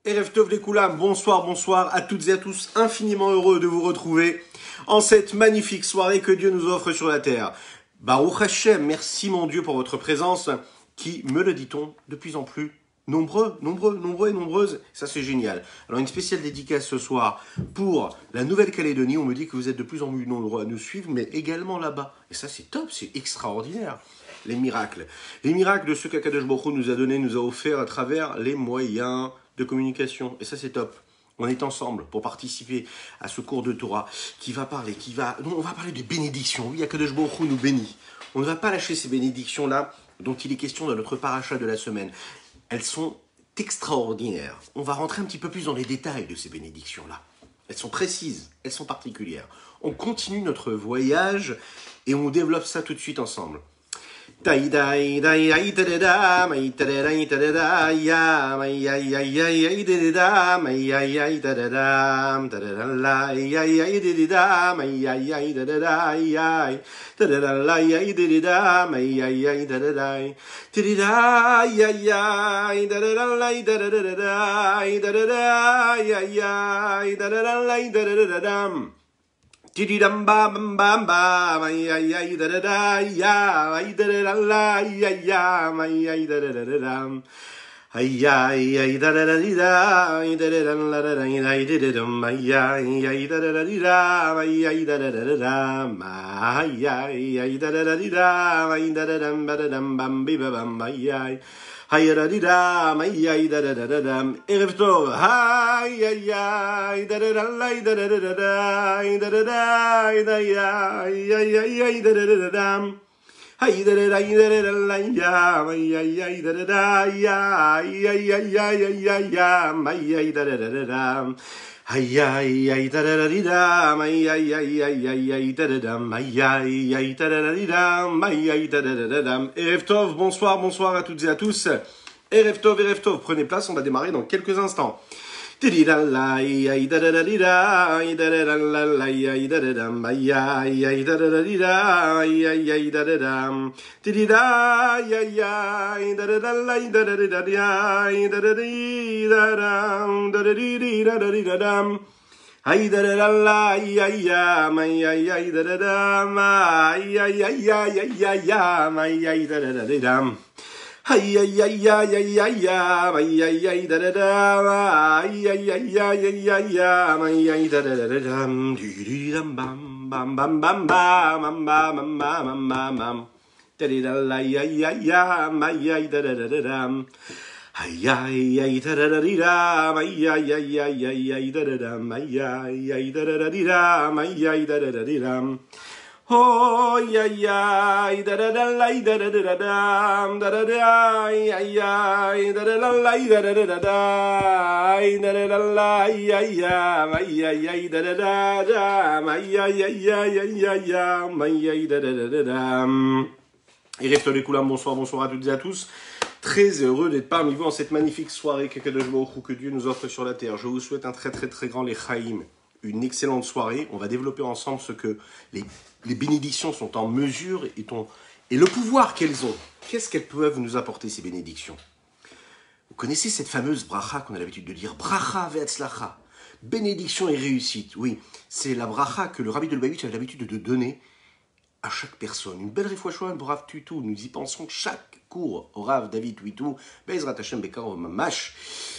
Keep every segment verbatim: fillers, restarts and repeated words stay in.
Erev Tov les Koulam, bonsoir, bonsoir à toutes et à tous, infiniment heureux de vous retrouver en cette magnifique soirée que Dieu nous offre sur la terre. Baruch Hashem, merci mon Dieu pour votre présence qui, me le dit-on, de plus en plus nombreux, nombreux, nombreux et nombreuses. Ça c'est génial. Alors une spéciale dédicace ce soir pour la Nouvelle-Calédonie. On me dit que vous êtes de plus en plus nombreux à nous suivre, mais également là-bas. Et ça c'est top, c'est extraordinaire. Les miracles. Les miracles de ce qu'Akadosh Baruch Hu nous a donné, nous a offert à travers les moyens de communication. Et ça, c'est top. On est ensemble pour participer à ce cours de Torah qui va parler, qui va... Non, on va parler de bénédictions. Oui, Akadosh Baruch Hu nous bénit. On ne va pas lâcher ces bénédictions-là dont il est question dans notre paracha de la semaine. Elles sont extraordinaires. On va rentrer un petit peu plus dans les détails de ces bénédictions-là. Elles sont précises, elles sont particulières. On continue notre voyage et on développe ça tout de suite ensemble. Dai dai dai ai da da mai da da da da ya mai ai ai ai ai da da mai ai ai da da da da da la ai ai ai da da mai ai ai da da ya da da la ai da da mai ai ai da da da da ya ya da da la da da da da da da ya ya da da la da da da Tididam bam bam bam ay ay ay da da da ya ay da da la ya ya ay ay da da da dam ay ay ay da da da da ay da da la da da ay da da dam ay ay ay da da da da ay ay da da da dam ay ay ay da da da da ay da da dam ba da dam bam bi ba bam ay ay Hay da di da, may ay da da da da dam. Erev Tov, hay ay ay da da da lay da da da da da da da da da ay ay ay ay da da da da dam. Hay da da da da da da lay ya, may ay ay da da da ya, ay ay ay ay ay ay ya, may ay da da da da dam. Ay ay ay da da da di da, ay ay ay ay ay ay da da dam, ay ay ay da da da di da, ay ay da da da da dam. Erev Tov, bonsoir, bonsoir à toutes et à tous. Erev Tov, Erev Tov, prenez place, on va démarrer dans quelques instants. Ay da da da di da, ay da da da la la ay da da dam, ay ay ay da da da di da, ay ay ay da da dam. Di da ay ay ay da da da la da da da di ay da da di da dam, da da di di da da di da dam. Ay da da da la ay ay ay ay ay da da dam, ay ay ay ay ay ay ay ay da da da di dam. Ay ay ay ay ay ay ay ay ay da da da ay ay ay ay ay ay ay ay da da da da dam di dam bam bam bam bam bam bam bam bam bam bam da di da la ay ay ay ay ay da da da da dam ay ay ay da da da di dam ay ay ay ay ay ay da da dam ay ay ay da da da di dam ay ay da da da di dam. Oh ya ya da da da la da da da da da da da ya ya da da la la da da da da da da da la ya ya ya ya da da da da ya ya ya ya ya ya ya da da da da da. Erev Tov les Koulam, bonsoir, bonsoir à toutes et à tous. Très heureux d'être parmi vous en cette magnifique soirée qu'Akadosh Baruch Hu, que Dieu nous offre sur la terre. Je vous souhaite un très très très grand Lechaim. Une excellente soirée. On va développer ensemble ce que les, les bénédictions sont en mesure et, ton, et le pouvoir qu'elles ont. Qu'est-ce qu'elles peuvent nous apporter, ces bénédictions? Vous connaissez cette fameuse bracha qu'on a l'habitude de dire, bracha ve'atzlacha, bénédiction et réussite. Oui, c'est la bracha que le rabbi de Lubavitch avait l'habitude de donner à chaque personne. Une belle réfouachouane pour Rav Tuitou. Nous y pensons chaque cours au Rav David Tuitou, Bezrat Hashem Bekar Mamash,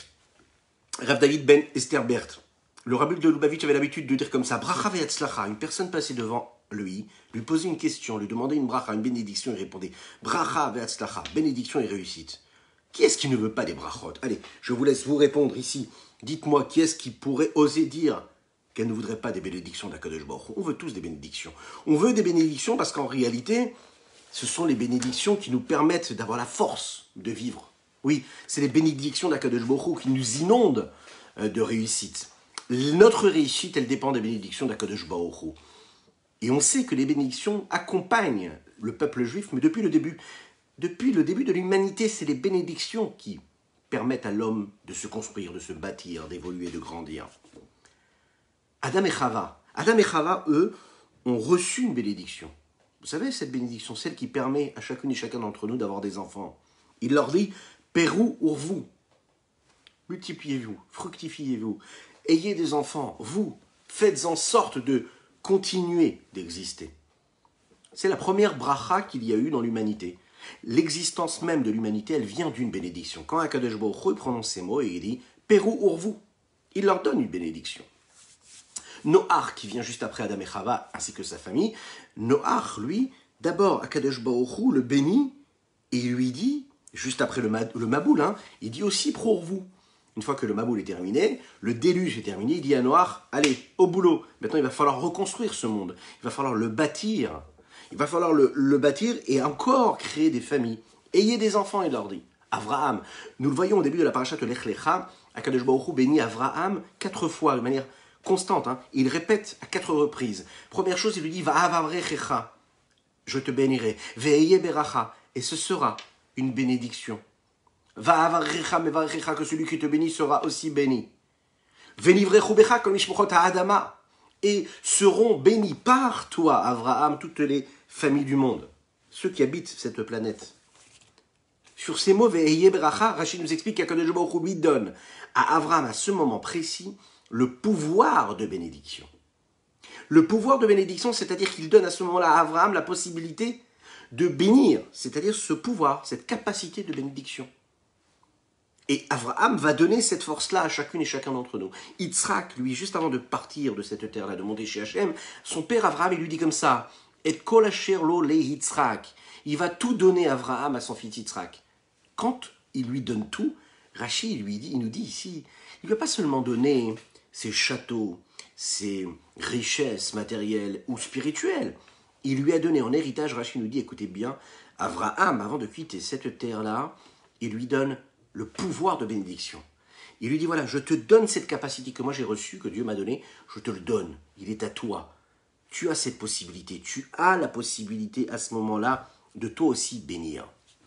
Rav David Ben Esther Bert. Le rabbi de Lubavitch avait l'habitude de dire comme ça, bracha ve'atzlacha, une personne passait devant lui, lui posait une question, lui demandait une bracha, une bénédiction, il répondait, bracha ve'atzlacha, bénédiction et réussite. Qui est-ce qui ne veut pas des brachot? Allez, je vous laisse vous répondre ici. Dites-moi, qui est-ce qui pourrait oser dire qu'elle ne voudrait pas des bénédictions d'Akadosh Baruch Hu? On veut tous des bénédictions. On veut des bénédictions parce qu'en réalité, ce sont les bénédictions qui nous permettent d'avoir la force de vivre. Oui, c'est les bénédictions d'Akadosh Baruch Hu qui nous inondent de réussite. Notre réussite, elle dépend des bénédictions d'Akadosh Baruch Hu. Et on sait que les bénédictions accompagnent le peuple juif, mais depuis le début, depuis le début de l'humanité, c'est les bénédictions qui permettent à l'homme de se construire, de se bâtir, d'évoluer, de grandir. Adam et Chava, Adam et Chava, eux, ont reçu une bénédiction. Vous savez, cette bénédiction, celle qui permet à chacune et chacun d'entre nous d'avoir des enfants. Il leur dit, Pérou Urvu. multipliez-vous, fructifiez-vous, ayez des enfants, vous, faites en sorte de continuer d'exister. C'est la première bracha qu'il y a eu dans l'humanité. L'existence même de l'humanité, elle vient d'une bénédiction. Quand Akadosh Baruch Hu prononce ces mots et il dit « Pérou urvu », il leur donne une bénédiction. Noach, qui vient juste après Adam et Chava, ainsi que sa famille, Noach, lui, d'abord, Akadosh Baruch Hu le bénit et il lui dit, juste après le, le Maboul, hein, il dit aussi pour vous. Une fois que le Maboul est terminé, le déluge est terminé, il dit à Noach, allez, au boulot. Maintenant, il va falloir reconstruire ce monde. Il va falloir le bâtir. Il va falloir le, le bâtir et encore créer des familles. Ayez des enfants, il leur dit. Avraham, nous le voyons au début de la parasha de Lech Lecha, Akadosh Baruch Hu bénit Avraham quatre fois, de manière constante. Hein. Il répète à quatre reprises. Première chose, il lui dit, Va'avavrechecha, je te bénirai. Ve'eye beracha, et ce sera une bénédiction. Va'avavrecha mevarechecha, que celui qui te bénit sera aussi béni. Ve'nivrechu becha kol mishpochot ha'adama, et seront bénis par toi, Avraham, toutes les familles du monde, ceux qui habitent cette planète. Sur ces mots, Ve'eye beracha, Rachid nous explique qu'Akadosh Baruch Hu lui donne à Avraham, à ce moment précis, le pouvoir de bénédiction. Le pouvoir de bénédiction, c'est-à-dire qu'il donne à ce moment-là à Avraham la possibilité de bénir, c'est-à-dire ce pouvoir, cette capacité de bénédiction. Et Avraham va donner cette force-là à chacune et chacun d'entre nous. Yitzhak, lui, juste avant de partir de cette terre-là, de monter chez Hachem, son père Avraham, il lui dit comme ça, « Et kol asher lo le Yitzhak » Il va tout donner à Avraham, à son fils Yitzhak. Quand il lui donne tout, Rachid lui dit, il nous dit ici, il ne va pas seulement donner ses châteaux, ses richesses matérielles ou spirituelles. Il lui a donné en héritage, Rachid nous dit, écoutez bien, Avraham, avant de quitter cette terre-là, il lui donne le pouvoir de bénédiction. Il lui dit, voilà, je te donne cette capacité que moi j'ai reçue, que Dieu m'a donnée, je te le donne, il est à toi. Tu as cette possibilité, tu as la possibilité à ce moment-là de toi aussi bénir.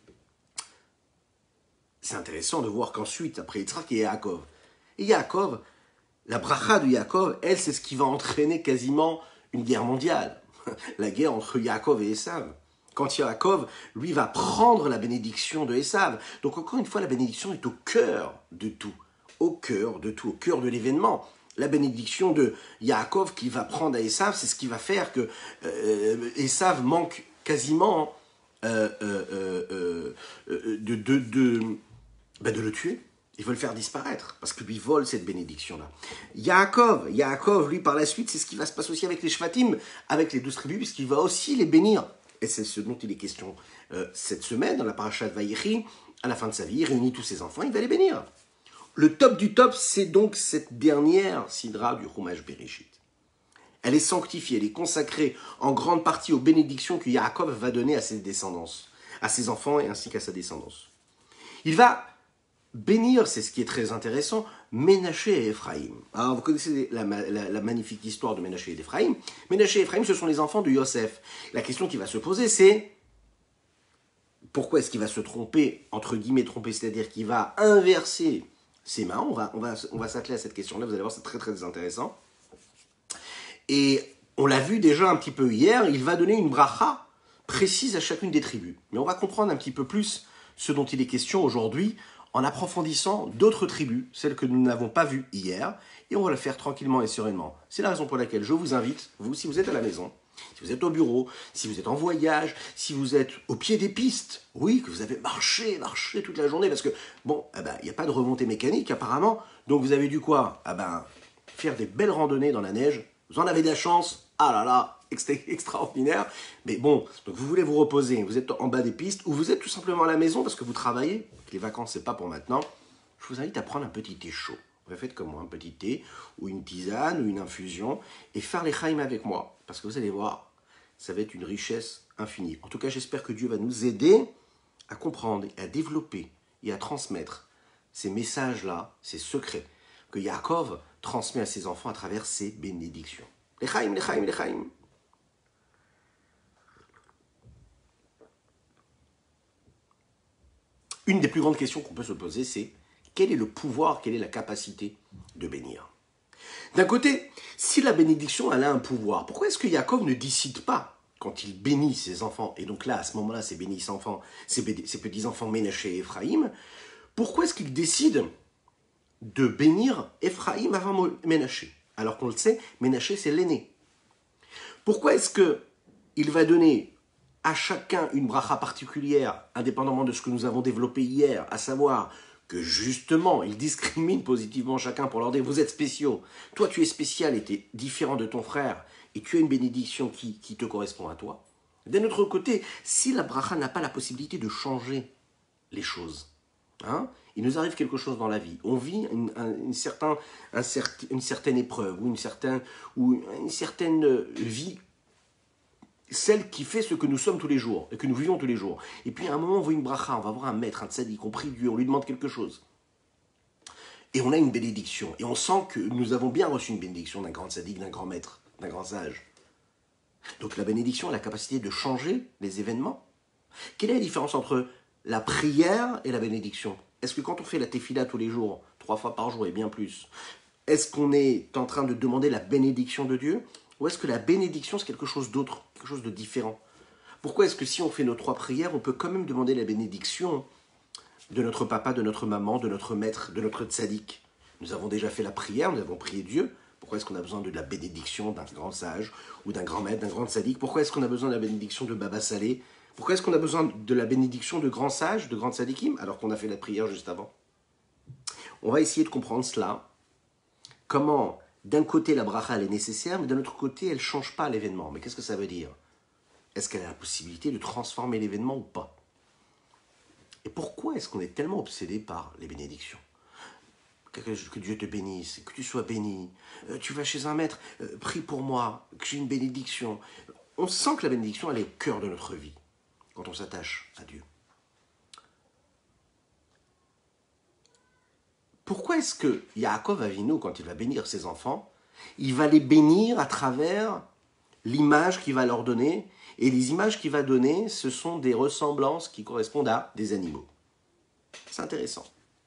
C'est intéressant de voir qu'ensuite, après Yitzhak, il y a Yaakov. Et Yaakov, la bracha de Yaakov, elle, c'est ce qui va entraîner quasiment une guerre mondiale. La guerre entre Yaakov et Esav. Quand Yaakov, lui, va prendre la bénédiction de Esav. Donc encore une fois, la bénédiction est au cœur de tout. Au cœur de tout, au cœur de l'événement. La bénédiction de Yaakov qui va prendre à Esav, c'est ce qui va faire que euh, Esav manque quasiment euh, euh, euh, euh, de, de, de, bah de le tuer. Il veut le faire disparaître, parce que lui vole cette bénédiction-là. Yaakov, Yaakov, lui, par la suite, c'est ce qui va se passer aussi avec les Shvatim, avec les douze tribus, puisqu'il va aussi les bénir. Et c'est ce dont il est question euh, cette semaine, dans la paracha de Vaïchi, à la fin de sa vie, il réunit tous ses enfants, il va les bénir. Le top du top, c'est donc cette dernière sidra du Chumash Bereshit. Elle est sanctifiée, elle est consacrée en grande partie aux bénédictions que Yaakov va donner à ses descendants, à ses enfants et ainsi qu'à sa descendance. Il va bénir, c'est ce qui est très intéressant, Ménaché et Ephraïm. Alors vous connaissez la, la, la magnifique histoire de Ménaché et d'Ephraïm. Ménaché et Ephraïm, ce sont les enfants de Yosef. La question qui va se poser, c'est pourquoi est-ce qu'il va se tromper, entre guillemets tromper, c'est-à-dire qu'il va inverser ses mains. On va, on va, on va s'atteler à cette question-là, vous allez voir, c'est très très intéressant. Et on l'a vu déjà un petit peu hier, il va donner une bracha précise à chacune des tribus. Mais on va comprendre un petit peu plus ce dont il est question aujourd'hui, en approfondissant d'autres tribus, celles que nous n'avons pas vues hier, et on va le faire tranquillement et sereinement. C'est la raison pour laquelle je vous invite, vous, si vous êtes à la maison, si vous êtes au bureau, si vous êtes en voyage, si vous êtes au pied des pistes, oui, que vous avez marché, marché toute la journée, parce que, bon, eh ben, il n'y a pas de remontée mécanique apparemment, donc vous avez dû quoi? Ah ben, faire des belles randonnées dans la neige, vous en avez de la chance, ah là là, extraordinaire, mais bon, donc vous voulez vous reposer, vous êtes en bas des pistes, ou vous êtes tout simplement à la maison parce que vous travaillez, les vacances c'est pas pour maintenant, je vous invite à prendre un petit thé chaud. Vous faites comme moi, un petit thé, ou une tisane, ou une infusion, et faire les chaim avec moi, parce que vous allez voir, ça va être une richesse infinie. En tout cas, j'espère que Dieu va nous aider à comprendre, à développer et à transmettre ces messages-là, ces secrets, que Yaakov transmet à ses enfants à travers ses bénédictions. Les chaim, les chaim, les chaim. Une des plus grandes questions qu'on peut se poser, c'est quel est le pouvoir, quelle est la capacité de bénir? D'un côté, si la bénédiction elle a un pouvoir, pourquoi est-ce que Yaakov ne décide pas, quand il bénit ses enfants, et donc là, à ce moment-là, ses bénis enfants, ses, ses petits-enfants Ménaché et Ephraïm, pourquoi est-ce qu'il décide de bénir Ephraïm avant Ménaché. Alors qu'on le sait, Ménaché c'est l'aîné. Pourquoi est-ce qu'il va donner à chacun une bracha particulière, indépendamment de ce que nous avons développé hier, à savoir que justement, il discrimine positivement chacun pour leur dire « vous êtes spéciaux, toi tu es spécial et tu es différent de ton frère, et tu as une bénédiction qui, qui te correspond à toi ». D'un autre côté, si la bracha n'a pas la possibilité de changer les choses, hein, il nous arrive quelque chose dans la vie, on vit une, un, une, certain, un certi, une certaine épreuve, ou une certaine, ou une certaine vie, celle qui fait ce que nous sommes tous les jours, et que nous vivons tous les jours. Et puis à un moment, on voit une bracha, on va voir un maître, un tzaddik, on prie Dieu, on lui demande quelque chose. Et on a une bénédiction, et on sent que nous avons bien reçu une bénédiction d'un grand tzaddik, d'un grand maître, d'un grand sage. Donc la bénédiction a la capacité de changer les événements. Quelle est la différence entre la prière et la bénédiction? Est-ce que quand on fait la tefila tous les jours, trois fois par jour et bien plus, est-ce qu'on est en train de demander la bénédiction de Dieu? Ou est-ce que la bénédiction c'est quelque chose d'autre, quelque chose de différent? Pourquoi est-ce que si on fait nos trois prières, on peut quand même demander la bénédiction de notre papa, de notre maman, de notre maître, de notre tzaddik? Nous avons déjà fait la prière, nous avons prié Dieu. Pourquoi est-ce qu'on a besoin de la bénédiction d'un grand sage ou d'un grand maître, d'un grand tzaddik? Pourquoi est-ce qu'on a besoin de la bénédiction de Baba Salé? Pourquoi est-ce qu'on a besoin de la bénédiction de grands sages, de grands tzaddikim, alors qu'on a fait la prière juste avant? On va essayer de comprendre cela. Comment, d'un côté, la bracha elle est nécessaire, mais d'un autre côté, elle ne change pas l'événement. Mais qu'est-ce que ça veut dire? Est-ce qu'elle a la possibilité de transformer l'événement ou pas? Et pourquoi est-ce qu'on est tellement obsédé par les bénédictions? Que Dieu te bénisse, que tu sois béni. Euh, tu vas chez un maître, euh, prie pour moi, que j'ai une bénédiction. On sent que la bénédiction, elle est au cœur de notre vie, quand on s'attache à Dieu. Pourquoi est-ce que Yaakov Avinu, quand il va bénir ses enfants, il va les bénir à travers l'image qu'il va leur donner, et les images qu'il va donner, ce sont des ressemblances qui correspondent à des animaux. C'est intéressant.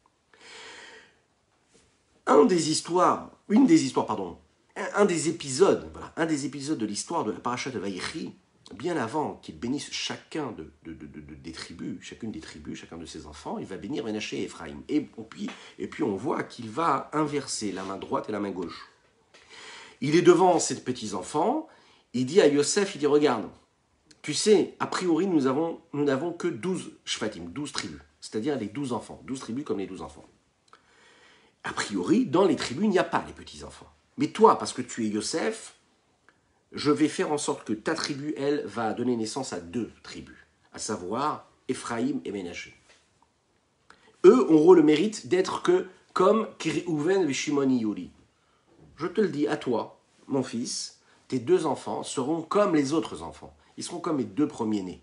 Un des histoires, une des histoires, pardon, un, un des épisodes, voilà, un des épisodes de l'histoire de la paracha de Vaïchi, bien avant qu'il bénisse chacun de, de, de, de, de, des tribus, chacune des tribus, chacun de ses enfants, il va bénir Ménaché et Ephraïm. Et, puis, et puis on voit qu'il va inverser la main droite et la main gauche. Il est devant ses petits-enfants, il dit à Yosef, il dit, regarde, tu sais, a priori, nous avons, nous n'avons que douze shvatim, douze tribus, c'est-à-dire les douze enfants, douze tribus comme les douze enfants. A priori, dans les tribus, il n'y a pas les petits-enfants. Mais toi, parce que tu es Yosef, je vais faire en sorte que ta tribu, elle, va donner naissance à deux tribus, à savoir Ephraïm et Ménaché. Eux auront le mérite d'être que comme Réhouven et Shimon et Yoli. Je te le dis à toi, mon fils, tes deux enfants seront comme les autres enfants. Ils seront comme les deux premiers-nés.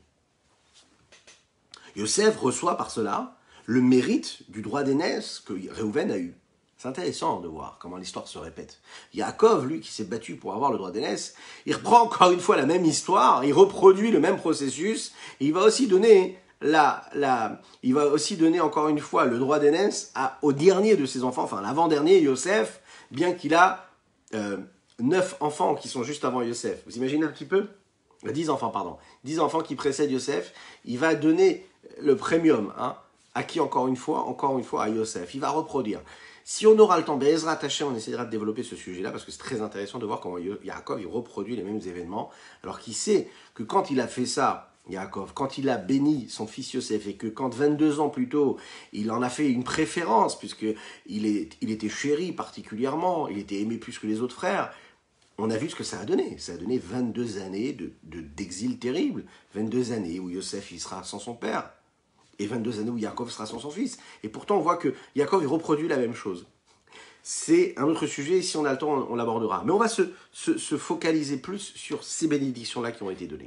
Yosef reçoit par cela le mérite du droit d'aînesse que Réhouven a eu. C'est intéressant de voir comment l'histoire se répète. Yaakov, lui, qui s'est battu pour avoir le droit d'aînesse, il reprend encore une fois la même histoire, il reproduit le même processus, et il va aussi donner, la, la, il va aussi donner encore une fois le droit d'aînesse au dernier de ses enfants, enfin l'avant-dernier, Yosef, bien qu'il a euh, neuf enfants qui sont juste avant Yosef. Vous imaginez un petit peu? Dix enfants, pardon. Dix enfants qui précèdent Yosef. Il va donner le premium, hein, à qui encore une fois? Encore une fois à Yosef. Il va reproduire. Si on aura le temps, Be'ezrat Hashem, on essaiera de développer ce sujet-là, parce que c'est très intéressant de voir comment Yaakov il reproduit les mêmes événements, alors qu'il sait que quand il a fait ça, Yaakov, quand il a béni son fils Yosef, et que quand vingt-deux ans plus tôt, il en a fait une préférence, puisqu'il est, il était chéri particulièrement, il était aimé plus que les autres frères, on a vu ce que ça a donné. Ça a donné vingt-deux années de, de, d'exil terrible, vingt-deux années où Yosef il sera sans son père, et vingt-deux années où Yaakov sera sans son fils. Et pourtant, on voit que Yaakov il reproduit la même chose. C'est un autre sujet, si on a le temps, on, on l'abordera. Mais on va se, se, se focaliser plus sur ces bénédictions-là qui ont été données.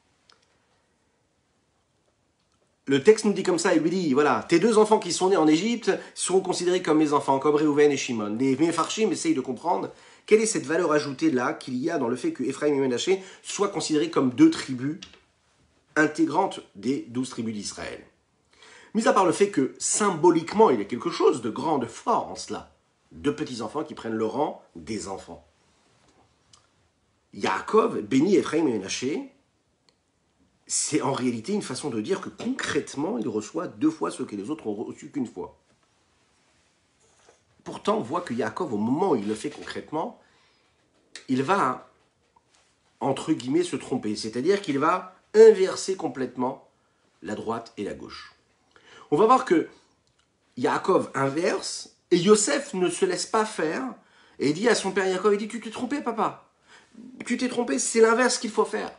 Le texte nous dit comme ça, il lui dit, voilà, tes deux enfants qui sont nés en Égypte seront considérés comme mes enfants, comme Réhouven et Shimon. Les Mefarshim essayent de comprendre quelle est cette valeur ajoutée-là qu'il y a dans le fait que Ephraïm et Ménaché soient considérés comme deux tribus intégrantes des douze tribus d'Israël. Mis à part le fait que, symboliquement, il y a quelque chose de grand, de fort en cela. Deux petits-enfants qui prennent le rang des enfants. Yaakov bénit Ephraïm et Ménaché. C'est en réalité une façon de dire que concrètement, il reçoit deux fois ce que les autres ont reçu qu'une fois. Pourtant, on voit que Yaakov, au moment où il le fait concrètement, il va, entre guillemets, se tromper. C'est-à-dire qu'il va inverser complètement la droite et la gauche. On va voir que Yaakov inverse et Yosef ne se laisse pas faire et dit à son père Yaakov, il dit, tu t'es trompé, papa. Tu t'es trompé, c'est l'inverse qu'il faut faire.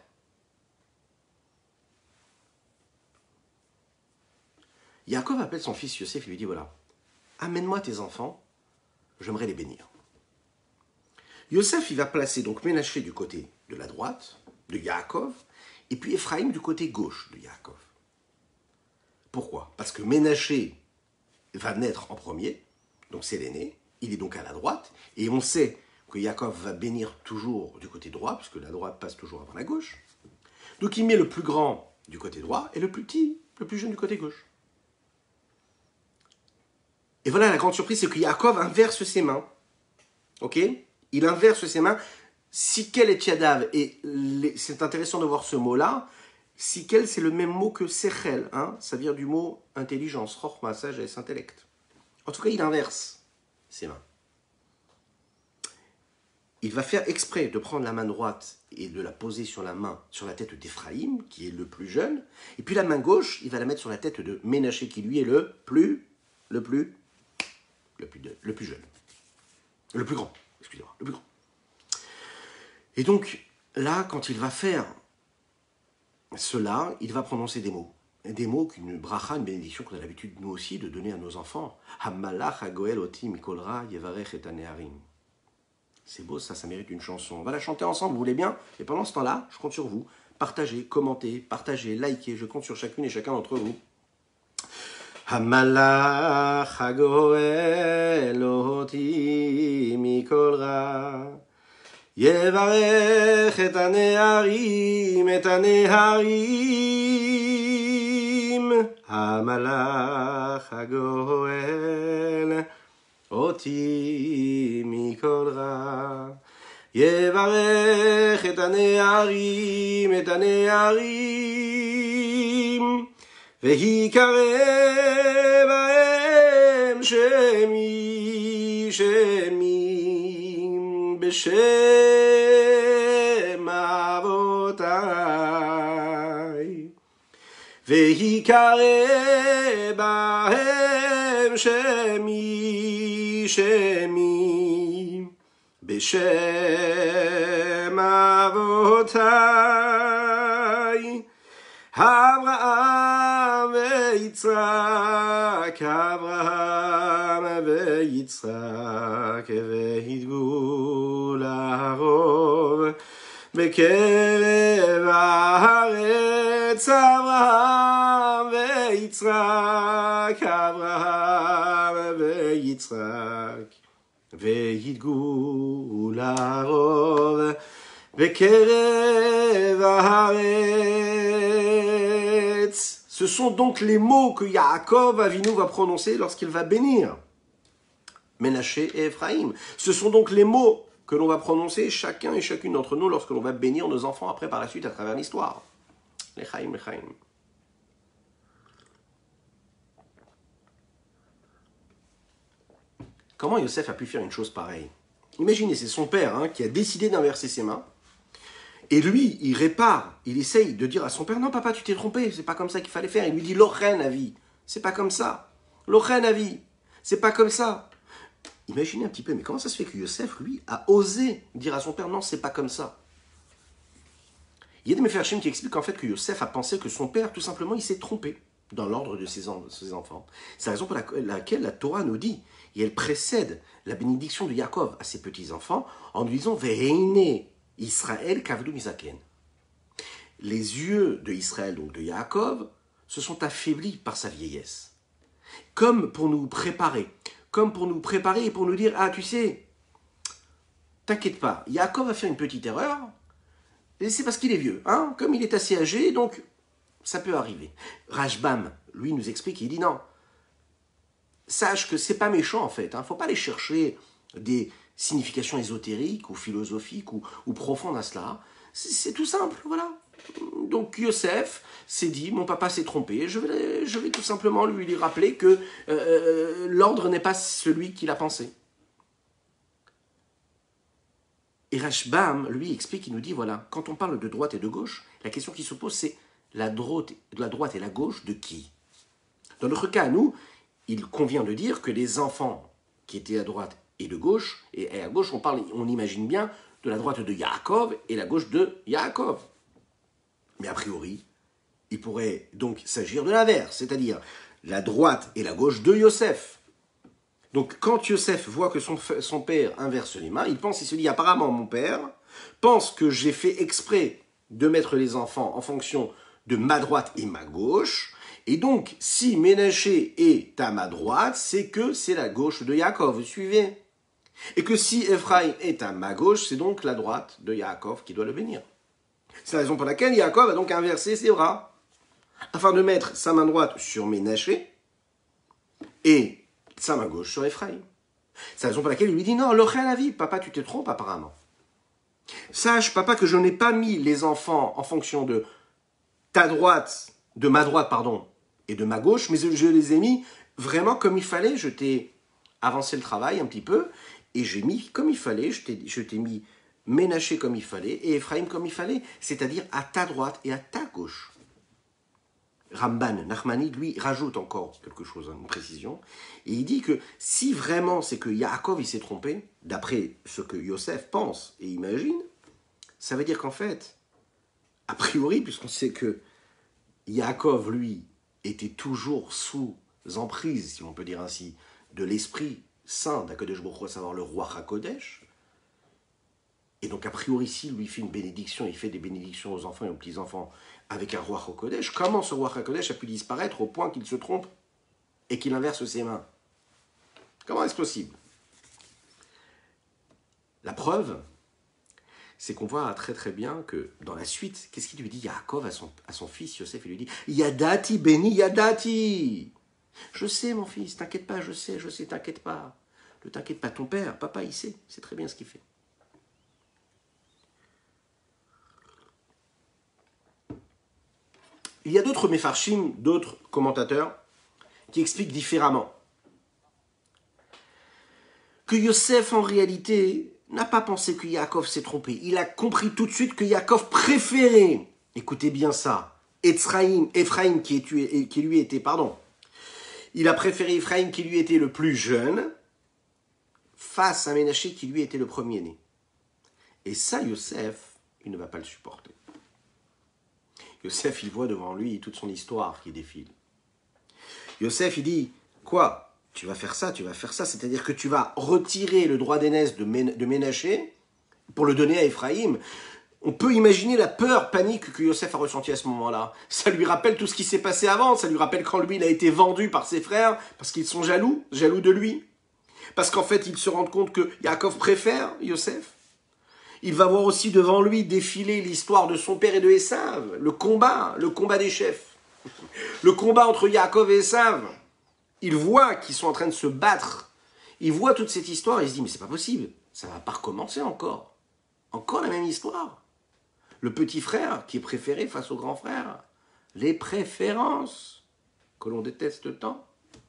Yaakov appelle son fils Yosef et lui dit, voilà, amène-moi tes enfants, j'aimerais les bénir. Yosef, il va placer donc Ménaché du côté de la droite de Yaakov, et puis Ephraïm du côté gauche de Yaakov. Pourquoi? Parce que Ménaché va naître en premier, donc c'est l'aîné, il est donc à la droite, et on sait que Yaakov va bénir toujours du côté droit, puisque la droite passe toujours avant la gauche. Donc il met le plus grand du côté droit, et le plus petit, le plus jeune du côté gauche. Et voilà, la grande surprise, c'est que Yaakov inverse ses mains. Ok? Il inverse ses mains. Sikel et Tiadav, et les, c'est intéressant de voir ce mot-là. Sikel, c'est le même mot que Sechel, hein? Ça vient du mot intelligence, Chochma, sagesse, intellect. En tout cas, il inverse ses mains. Il va faire exprès de prendre la main droite et de la poser sur la main, sur la tête d'Ephraïm, qui est le plus jeune. Et puis la main gauche, il va la mettre sur la tête de Ménaché, qui lui est le plus, le plus, le plus, le plus jeune. Le plus grand, excusez-moi, le plus grand. Et donc, là, quand il va faire cela, il va prononcer des mots. Des mots qu'une bracha, une bénédiction qu'on a l'habitude, nous aussi, de donner à nos enfants. Hamalach hagoel oti mikolra yevarech et aneharim. C'est beau, ça, ça mérite une chanson. On va la chanter ensemble, vous voulez bien? Et pendant ce temps-là, je compte sur vous. Partagez, commentez, partagez, likez. Je compte sur chacune et chacun d'entre vous. Hamalach hagoel oti mikolra yevarech et aneharim et aneharim. Hamalach hagoel oti mikolra yevarech et aneharim et aneharim. Vehikare bahem shemi shemi beshem avotai. Vehikare bahem shemi shemi beshem avotai. Abraham veYitzhak, Abraham veYitzhak, vehidgu larov bekerev haaretz. Abraham veYitzhak, Abraham veYitzhak, vehidgu larov bekerev haaretz. Ce sont donc les mots que Yaakov Avinu va prononcer lorsqu'il va bénir Ménaché et Ephraïm. Ce sont donc les mots que l'on va prononcer chacun et chacune d'entre nous lorsque l'on va bénir nos enfants après par la suite à travers l'histoire. Lechaim, lechaim. Comment Yosef a pu faire une chose pareille? Imaginez, c'est son père hein, qui a décidé d'inverser ses mains. Et lui, il répare, il essaye de dire à son père, non papa, tu t'es trompé, c'est pas comme ça qu'il fallait faire. Il lui dit, Lochen avi, c'est pas comme ça. Lochen avi, c'est pas comme ça. Imaginez un petit peu, mais comment ça se fait que Yosef, lui, a osé dire à son père, non, c'est pas comme ça. Il y a des Mefarshim qui expliquent en fait que Yosef a pensé que son père, tout simplement, il s'est trompé dans l'ordre de ses, en, ses enfants. C'est la raison pour laquelle, laquelle la Torah nous dit, et elle précède la bénédiction de Yaakov à ses petits-enfants, en lui disant, Veheine Israël kavdu misaken. Les yeux de Israël, donc de Yaakov, se sont affaiblis par sa vieillesse. Comme pour nous préparer, comme pour nous préparer et pour nous dire, ah tu sais, t'inquiète pas, Yaakov va faire une petite erreur, et c'est parce qu'il est vieux, hein, comme il est assez âgé, donc ça peut arriver. Rashbam, lui, nous explique, il dit non, sache que c'est pas méchant en fait, hein, faut pas aller chercher des signification ésotérique ou philosophique ou, ou profonde à cela. C'est, c'est tout simple, voilà. Donc Yosef s'est dit, mon papa s'est trompé, je vais, je vais tout simplement lui, lui rappeler que euh, l'ordre n'est pas celui qu'il a pensé. Et Rashbam, lui, explique, il nous dit, voilà, quand on parle de droite et de gauche, la question qui se pose, c'est la droite, la droite et la gauche de qui? Dans notre cas, à nous, il convient de dire que les enfants qui étaient à droite et de gauche, et à gauche, on parle, on imagine bien de la droite de Yaakov et la gauche de Yaakov. Mais a priori, il pourrait donc s'agir de l'inverse, c'est-à-dire la droite et la gauche de Yosef. Donc quand Yosef voit que son, son père inverse les mains, il pense, il se dit apparemment mon père pense que j'ai fait exprès de mettre les enfants en fonction de ma droite et ma gauche, et donc si Ménaché est à ma droite, c'est que c'est la gauche de Yaakov, vous suivez? Et que si Ephraim est à ma gauche, c'est donc la droite de Yaakov qui doit le bénir. C'est la raison pour laquelle Yaakov a donc inversé ses bras, afin de mettre sa main droite sur Ménaché et sa main gauche sur Ephraim. C'est la raison pour laquelle il lui dit, non, l'oché à la vie, papa, tu te trompes apparemment. Sache, papa, que je n'ai pas mis les enfants en fonction de ta droite, de ma droite, pardon, et de ma gauche, mais je les ai mis vraiment comme il fallait. Je t'ai avancé le travail un petit peu, et j'ai mis comme il fallait, je t'ai, je t'ai mis Ménaché comme il fallait, et Ephraim comme il fallait, c'est-à-dire à ta droite et à ta gauche. Ramban, Nachmanide, lui, rajoute encore quelque chose, une précision, et il dit que si vraiment c'est que Yaakov il s'est trompé, d'après ce que Yosef pense et imagine, ça veut dire qu'en fait, a priori, puisqu'on sait que Yaakov, lui, était toujours sous emprise, si on peut dire ainsi, de l'esprit saint d'Akadosh Baruch Hu, à savoir le roi HaKodesh, et donc a priori, si lui fait une bénédiction, il fait des bénédictions aux enfants et aux petits-enfants avec un roi HaKodesh, comment ce roi HaKodesh a pu disparaître au point qu'il se trompe et qu'il inverse ses mains? Comment est-ce possible? La preuve, c'est qu'on voit très très bien que dans la suite, qu'est-ce qu'il lui dit Yaakov à son, à son fils Yosef? Il lui dit Yadati béni Yadati. Je sais mon fils, t'inquiète pas, je sais, je sais, t'inquiète pas. Ne t'inquiète pas, ton père, papa il sait, c'est très bien ce qu'il fait. Il y a d'autres méfarchim, d'autres commentateurs, qui expliquent différemment. Que Yosef, en réalité, n'a pas pensé que Yaakov s'est trompé. Il a compris tout de suite que Yaakov préférait, écoutez bien ça, Ephraim, Ephraim qui, est, qui lui était, pardon, il a préféré Ephraim qui lui était le plus jeune, face à Ménaché qui lui était le premier-né. Et ça, Yosef, il ne va pas le supporter. Yosef, il voit devant lui toute son histoire qui défile. Yosef, il dit, quoi? Tu vas faire ça, tu vas faire ça, c'est-à-dire que tu vas retirer le droit d'aînesse de, Mén- de Ménaché pour le donner à Ephraim. On peut imaginer la peur, panique que Yosef a ressentie à ce moment-là. Ça lui rappelle tout ce qui s'est passé avant, ça lui rappelle quand lui, il a été vendu par ses frères, parce qu'ils sont jaloux, jaloux de lui. Parce qu'en fait, ils se rendent compte que Yaakov préfère Yosef. Il va voir aussi devant lui défiler l'histoire de son père et de Esav, le combat, le combat des chefs. Le combat entre Yaakov et Esav. Il voit qu'ils sont en train de se battre. Il voit toute cette histoire et il se dit, mais c'est pas possible, ça va pas recommencer encore. Encore la même histoire. Le petit frère qui est préféré face au grand frère. Les préférences que l'on déteste tant.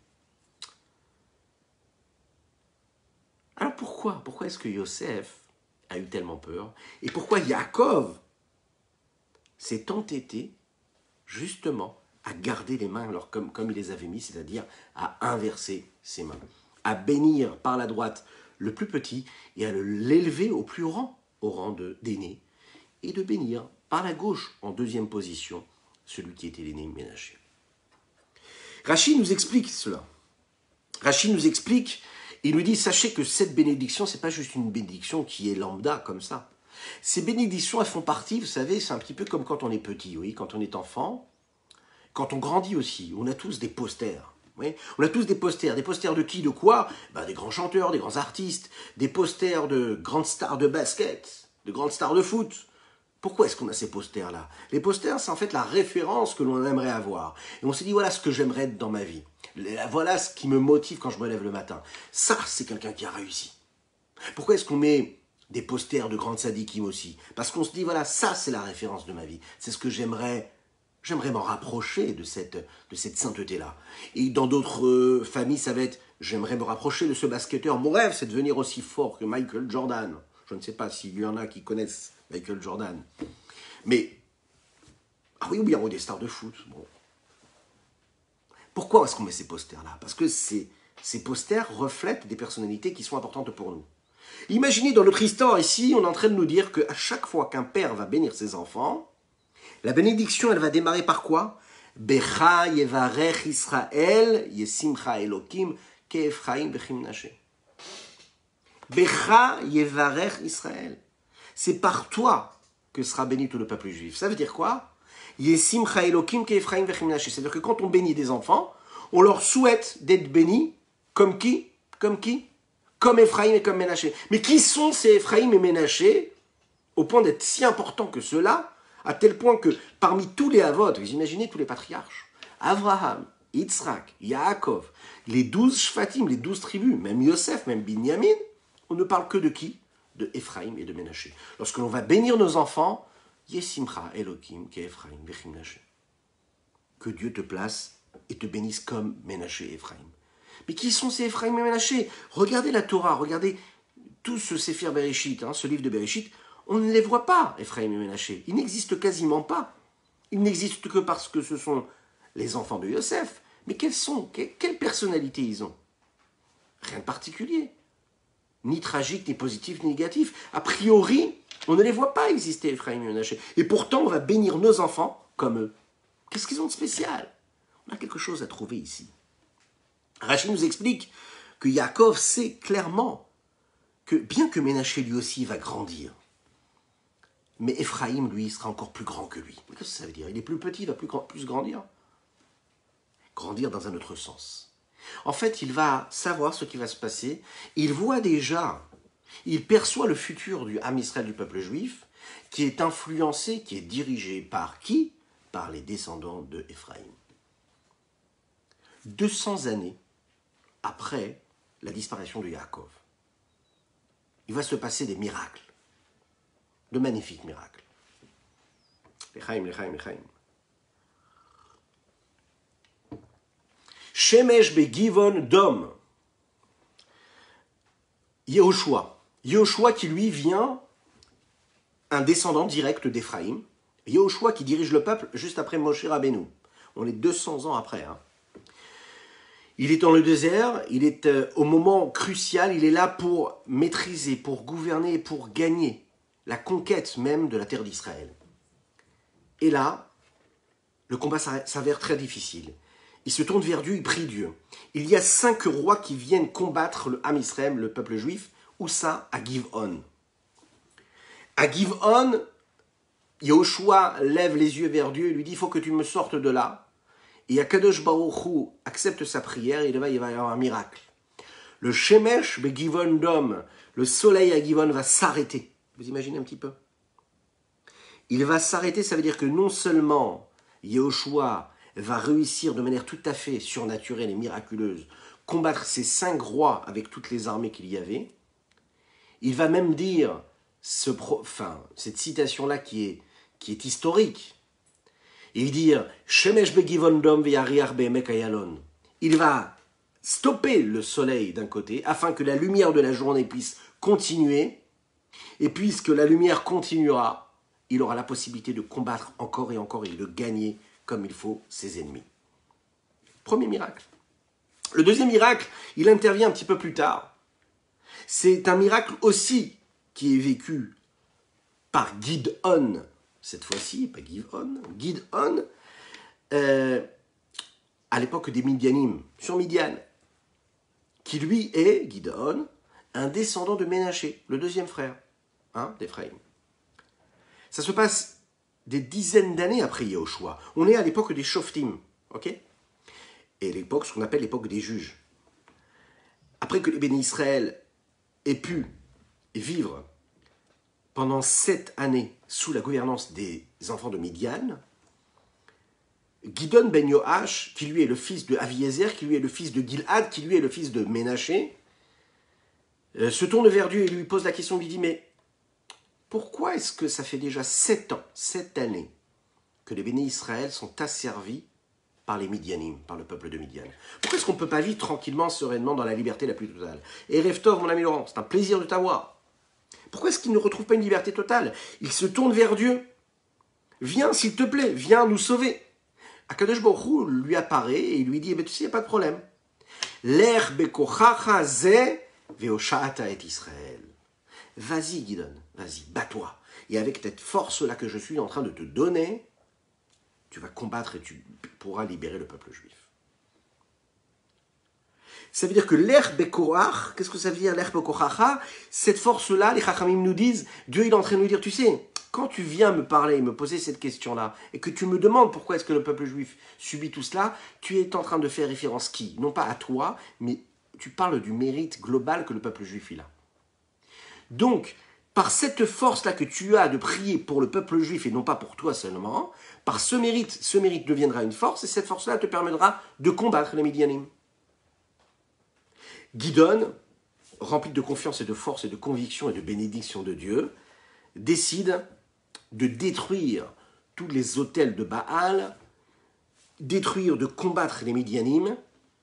Alors pourquoi Pourquoi est-ce que Yosef a eu tellement peur? Et pourquoi Yaakov s'est entêté justement à garder les mains alors comme, comme il les avait mis, c'est-à-dire à inverser ses mains, à bénir par la droite le plus petit et à l'élever au plus rang, au rang de, d'aîné, et de bénir par la gauche en deuxième position celui qui était l'aîné Ménaché. Rachid nous explique cela. Rachid nous explique, il nous dit, sachez que cette bénédiction, ce n'est pas juste une bénédiction qui est lambda comme ça. Ces bénédictions, elles font partie, vous savez, c'est un petit peu comme quand on est petit, oui, quand on est enfant, quand on grandit aussi, on a tous des posters. Oui, on a tous des posters. Des posters de qui, de quoi? Ben, des grands chanteurs, des grands artistes, des posters de grandes stars de basket, de grandes stars de foot. Pourquoi est-ce qu'on a ces posters-là? Les posters, c'est en fait la référence que l'on aimerait avoir. Et on s'est dit, voilà ce que j'aimerais être dans ma vie. Voilà ce qui me motive quand je me lève le matin. Ça, c'est quelqu'un qui a réussi. Pourquoi est-ce qu'on met des posters de grandes sadikim aussi. Parce qu'on se dit, voilà, ça c'est la référence de ma vie. C'est ce que j'aimerais, j'aimerais m'en rapprocher de cette, de cette sainteté-là. Et dans d'autres euh, familles, ça va être, j'aimerais me rapprocher de ce basketteur. Mon rêve, c'est de devenir aussi fort que Michael Jordan. Je ne sais pas s'il y en a qui connaissent Michael Jordan. Mais, ah oui, ou bien des stars de foot. Bon. Pourquoi est-ce qu'on met ces posters-là? Parce que ces, ces posters reflètent des personnalités qui sont importantes pour nous. Imaginez dans notre histoire ici, on est en train de nous dire qu'à chaque fois qu'un père va bénir ses enfants, la bénédiction, elle va démarrer par quoi? Becha yevarech Israël yesimcha Elokim ke'Ephraim bechim Menashe. Becha yevarech Israël. C'est par toi que sera béni tout le peuple juif. Ça veut dire quoi? Yesimcha Elokim ke'Ephraim bechim Menashe. C'est-à-dire que quand on bénit des enfants, on leur souhaite d'être bénis comme qui? Comme qui? Comme Ephraim et comme Ménaché. Mais qui sont ces Ephraim et Ménaché, au point d'être si importants que cela, à tel point que parmi tous les Avot, vous imaginez tous les patriarches, Abraham, Yitzhak, Yaakov, les douze Shvatim, les douze tribus, même Yosef, même Binyamin, on ne parle que de qui? De Ephraim et de Ménaché. Lorsque l'on va bénir nos enfants, Yesimcha Elokim ke Ephraim bechim Menashe. Que Dieu te place et te bénisse comme Ménaché et Ephraim. Mais qui sont ces Ephraim et Ménaché? Regardez la Torah, regardez tout ce Sefer Bereshit, hein, ce livre de Bereshit, on ne les voit pas, Ephraim et Ménaché. Ils n'existent quasiment pas. Ils n'existent que parce que ce sont les enfants de Yosef. Mais quels sont, quelle, quelle personnalité ils ont? Rien de particulier. Ni tragique, ni positif, ni négatif. A priori, on ne les voit pas exister, Ephraim et Ménaché. Et pourtant, on va bénir nos enfants comme eux. Qu'est-ce qu'ils ont de spécial? On a quelque chose à trouver ici. Rachid nous explique que Yaakov sait clairement que bien que Ménaché lui aussi va grandir, mais Ephraim, lui, sera encore plus grand que lui. Qu'est-ce que ça veut dire? Il est plus petit, il va plus, plus grandir. Grandir dans un autre sens. En fait, il va savoir ce qui va se passer. Il voit déjà, il perçoit le futur du Ham Israël, du peuple juif, qui est influencé, qui est dirigé par qui? Par les descendants de Ephraim. deux cents années après la disparition de Yaakov, il va se passer des miracles, de magnifiques miracles. Lechaim, lechaim, lechaim. Shemesh begivon dom. Yehoshua. Yehoshua qui lui vient, un descendant direct d'Éphraïm. Yehoshua qui dirige le peuple juste après Moshe Rabbeinu. On est deux cents ans après, hein. Il est dans le désert, il est euh, au moment crucial, il est là pour maîtriser, pour gouverner, pour gagner la conquête même de la terre d'Israël. Et là, le combat s'avère très difficile. Il se tourne vers Dieu, il prie Dieu. Il y a cinq rois qui viennent combattre le Ham Israël, le peuple juif, où ça? À Giv'on. À Giv'on, Yehoshua lève les yeux vers Dieu et lui dit, il faut que tu me sortes de là. Et Akadosh Baruch Hu accepte sa prière et il va y avoir un miracle. Le Shemesh Begivon Dom, le soleil à Givon va s'arrêter. Vous imaginez un petit peu? Il va s'arrêter, ça veut dire que non seulement Yehoshua va réussir de manière tout à fait surnaturelle et miraculeuse combattre ces cinq rois avec toutes les armées qu'il y avait, il va même dire ce pro, enfin, cette citation-là qui est, qui est historique. Il dit Shemesh begivon dom ve'yariach be'emek ayalon. Il va stopper le soleil d'un côté afin que la lumière de la journée puisse continuer. Et puisque la lumière continuera, il aura la possibilité de combattre encore et encore et de gagner comme il faut ses ennemis. Premier miracle. Le deuxième miracle, il intervient un petit peu plus tard. C'est un miracle aussi qui est vécu par Gid'on, cette fois-ci, pas Giv'on, Gid'on, euh, à l'époque des Midianim, sur Midian, qui lui est, Gid'on, un descendant de Ménaché, le deuxième frère hein, d'Éphraïm. Ça se passe des dizaines d'années après Yehoshua. On est à l'époque des Shoftim, ok? Et l'époque, ce qu'on appelle l'époque des juges. Après que les bénis Israël aient pu vivre pendant sept années sous la gouvernance des enfants de Midian, Gidon ben Yoash, qui lui est le fils de Aviezer, qui lui est le fils de Gilad, qui lui est le fils de Ménaché, euh, se tourne vers Dieu et lui pose la question, lui dit, mais pourquoi est-ce que ça fait déjà sept ans, sept années, que les bénis Israël sont asservis par les Midianim, par le peuple de Midian? Pourquoi est-ce qu'on ne peut pas vivre tranquillement, sereinement, dans la liberté la plus totale? Et Erev Tov, mon ami Laurent, c'est un plaisir de t'avoir. Pourquoi est-ce qu'ils ne retrouvent pas une liberté totale? Ils se tournent vers Dieu. Viens, s'il te plaît, viens nous sauver. Akadosh Baruch Hu lui apparaît et il lui dit, eh bien, tu sais, il n'y a pas de problème. L'er bekochacha ze veoshata et Israël. Vas-y, Gidon, vas-y, bats-toi. Et avec cette force-là que je suis en train de te donner, tu vas combattre et tu pourras libérer le peuple juif. Ça veut dire que l'er bekoach, qu'est-ce que ça veut dire l'er bekochacha? Cette force-là, les chachamim nous disent, Dieu il est en train de nous dire, tu sais, quand tu viens me parler, me poser cette question-là, et que tu me demandes pourquoi est-ce que le peuple juif subit tout cela, tu es en train de faire référence qui? Non pas à toi, mais tu parles du mérite global que le peuple juif il a. Donc, par cette force-là que tu as de prier pour le peuple juif et non pas pour toi seulement, par ce mérite, ce mérite deviendra une force et cette force-là te permettra de combattre les Midianim. Gidon, rempli de confiance et de force et de conviction et de bénédiction de Dieu, décide de détruire tous les autels de Baal, détruire, de combattre les Midianim.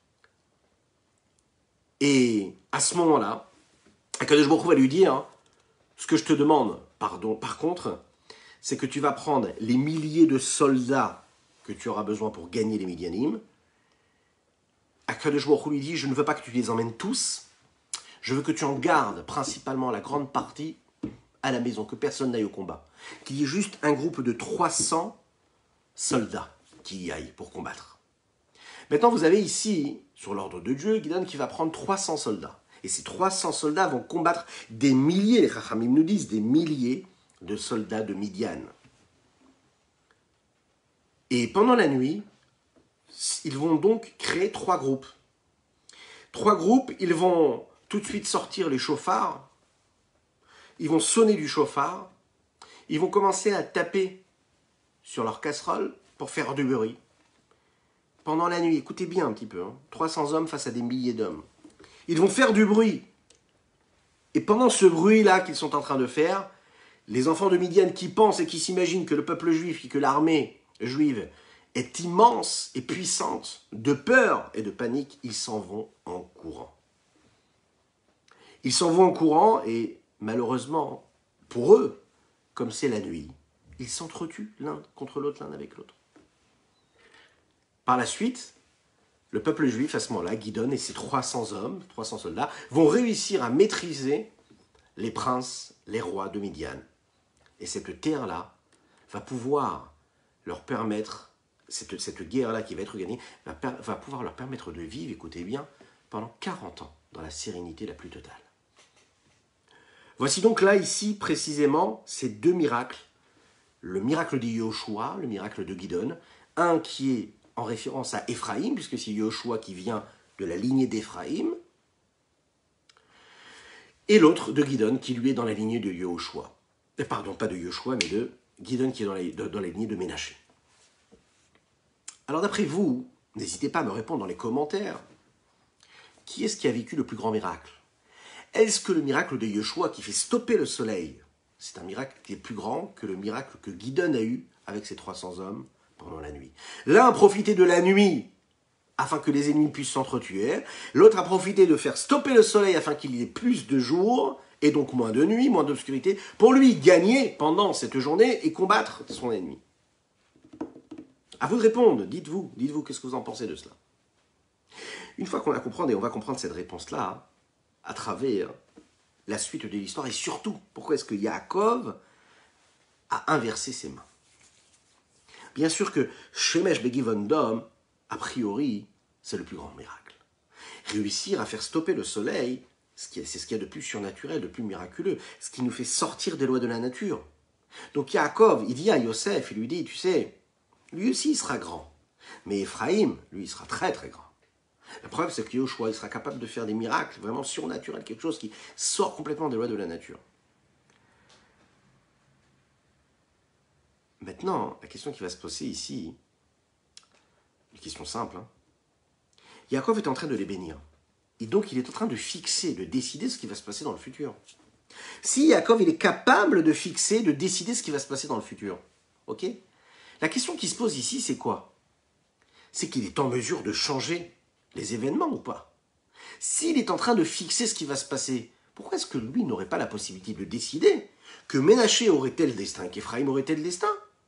Et à ce moment-là, Akadosh Baruch Hu va lui dire, ce que je te demande, pardon, par contre, c'est que tu vas prendre les milliers de soldats que tu auras besoin pour gagner les Midianim. Akadosh Baruch Hu lui dit, je ne veux pas que tu les emmènes tous, je veux que tu en gardes principalement la grande partie à la maison, que personne n'aille au combat. Qu'il y ait juste un groupe de trois cents soldats qui y aillent pour combattre. Maintenant, vous avez ici, sur l'ordre de Dieu, Gidon qui va prendre trois cents soldats. Et ces trois cents soldats vont combattre des milliers, les Chachamim nous disent, des milliers de soldats de Midian. Et pendant la nuit, ils vont donc créer trois groupes. Trois groupes, ils vont tout de suite sortir les chauffards, ils vont sonner du chauffard, ils vont commencer à taper sur leur casserole pour faire du bruit. Pendant la nuit, écoutez bien un petit peu, hein, trois cents hommes face à des milliers d'hommes. Ils vont faire du bruit. Et pendant ce bruit-là qu'ils sont en train de faire, les enfants de Midian qui pensent et qui s'imaginent que le peuple juif, que l'armée juive est immense et puissante, de peur et de panique, ils s'en vont en courant. Ils s'en vont en courant et malheureusement, pour eux, comme c'est la nuit, ils s'entretuent l'un contre l'autre, l'un avec l'autre. Par la suite, le peuple juif, à ce moment-là, Gidon et ses trois cents hommes, trois cents soldats, vont réussir à maîtriser les princes, les rois de Midian. Et cette terre-là va pouvoir leur permettre, cette, cette guerre-là qui va être gagnée, va, per, va pouvoir leur permettre de vivre, écoutez bien, pendant quarante ans, dans la sérénité la plus totale. Voici donc là, ici, précisément, ces deux miracles. Le miracle de Yoshua, le miracle de Gidon, un qui est en référence à Éphraïm, puisque c'est Yoshua qui vient de la lignée d'Éphraïm, et l'autre de Gidon qui lui est dans la lignée de Yoshua. Et pardon, pas de Yoshua, mais de Gidon qui est dans la, de, dans la lignée de Ménaché. Alors d'après vous, n'hésitez pas à me répondre dans les commentaires, qui est-ce qui a vécu le plus grand miracle? Est-ce que le miracle de Yoshua qui fait stopper le soleil, c'est un miracle qui est plus grand que le miracle que Gidon a eu avec ses trois cents hommes pendant la nuit? L'un a profité de la nuit afin que les ennemis puissent s'entretuer. L'autre a profité de faire stopper le soleil afin qu'il y ait plus de jours, et donc moins de nuit, moins d'obscurité, pour lui gagner pendant cette journée et combattre son ennemi. À vous de répondre, dites-vous, dites-vous, qu'est-ce que vous en pensez de cela? Une fois qu'on la comprend, et on va comprendre cette réponse-là, à travers la suite de l'histoire, et surtout, pourquoi est-ce que Yaakov a inversé ses mains? Bien sûr que Shemesh Begivon Dom, a priori, c'est le plus grand miracle. Réussir à faire stopper le soleil, c'est ce qu'il y a de plus surnaturel, de plus miraculeux, ce qui nous fait sortir des lois de la nature. Donc Yaakov, il dit à Yosef, il lui dit, tu sais, lui aussi il sera grand, mais Éphraïm, lui, il sera très très grand. La preuve, c'est que Yoshua, il sera capable de faire des miracles vraiment surnaturels, quelque chose qui sort complètement des lois de la nature. Maintenant, la question qui va se poser ici, une question simple, hein. Yaakov est en train de les bénir. Et donc, il est en train de fixer, de décider ce qui va se passer dans le futur. Si Yaakov, il est capable de fixer, de décider ce qui va se passer dans le futur, ok? La question qui se pose ici, c'est quoi? C'est qu'il est en mesure de changer les événements ou pas? S'il est en train de fixer ce qui va se passer, pourquoi est-ce que lui n'aurait pas la possibilité de décider que Ménaché aurait tel destin, qu'Éphraïm aurait tel destin?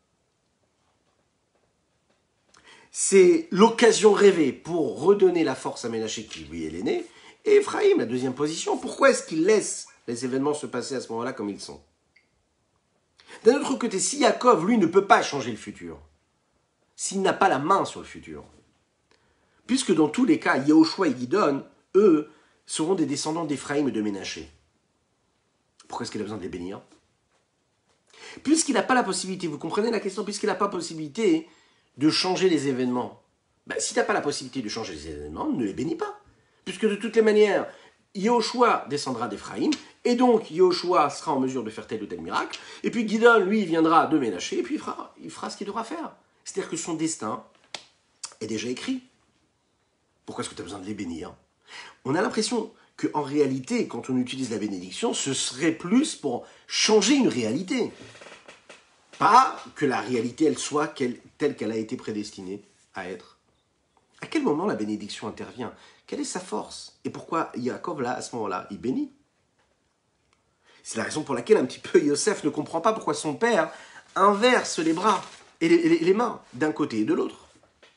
C'est l'occasion rêvée pour redonner la force à Ménaché qui lui est l'aîné, et Éphraïm, la deuxième position. Pourquoi est-ce qu'il laisse les événements se passer à ce moment-là comme ils sont? D'un autre côté, si Yaakov, lui, ne peut pas changer le futur, s'il n'a pas la main sur le futur, puisque dans tous les cas, Yehoshua et Gidon, eux, seront des descendants d'Éphraïm et de Ménaché. Pourquoi est-ce qu'il a besoin de les bénir? Puisqu'il n'a pas la possibilité, vous comprenez la question, puisqu'il n'a pas la possibilité de changer les événements, ben, si tu n'as pas la possibilité de changer les événements, ne les bénis pas. Puisque de toutes les manières, Yehoshua descendra d'Éphraïm, et donc Yehoshua sera en mesure de faire tel ou tel miracle, et puis Gidon, lui, viendra de Ménaché, et puis il fera, il fera ce qu'il devra faire. C'est-à-dire que son destin est déjà écrit. Pourquoi est-ce que tu as besoin de les bénir? On a l'impression qu'en réalité, quand on utilise la bénédiction, ce serait plus pour changer une réalité. Pas que la réalité, elle soit qu'elle, telle qu'elle a été prédestinée à être. À quel moment la bénédiction intervient? Quelle est sa force? Et pourquoi Yaakov, là, à ce moment-là, il bénit? C'est la raison pour laquelle un petit peu Yosef ne comprend pas pourquoi son père inverse les bras et les, les, les mains d'un côté et de l'autre.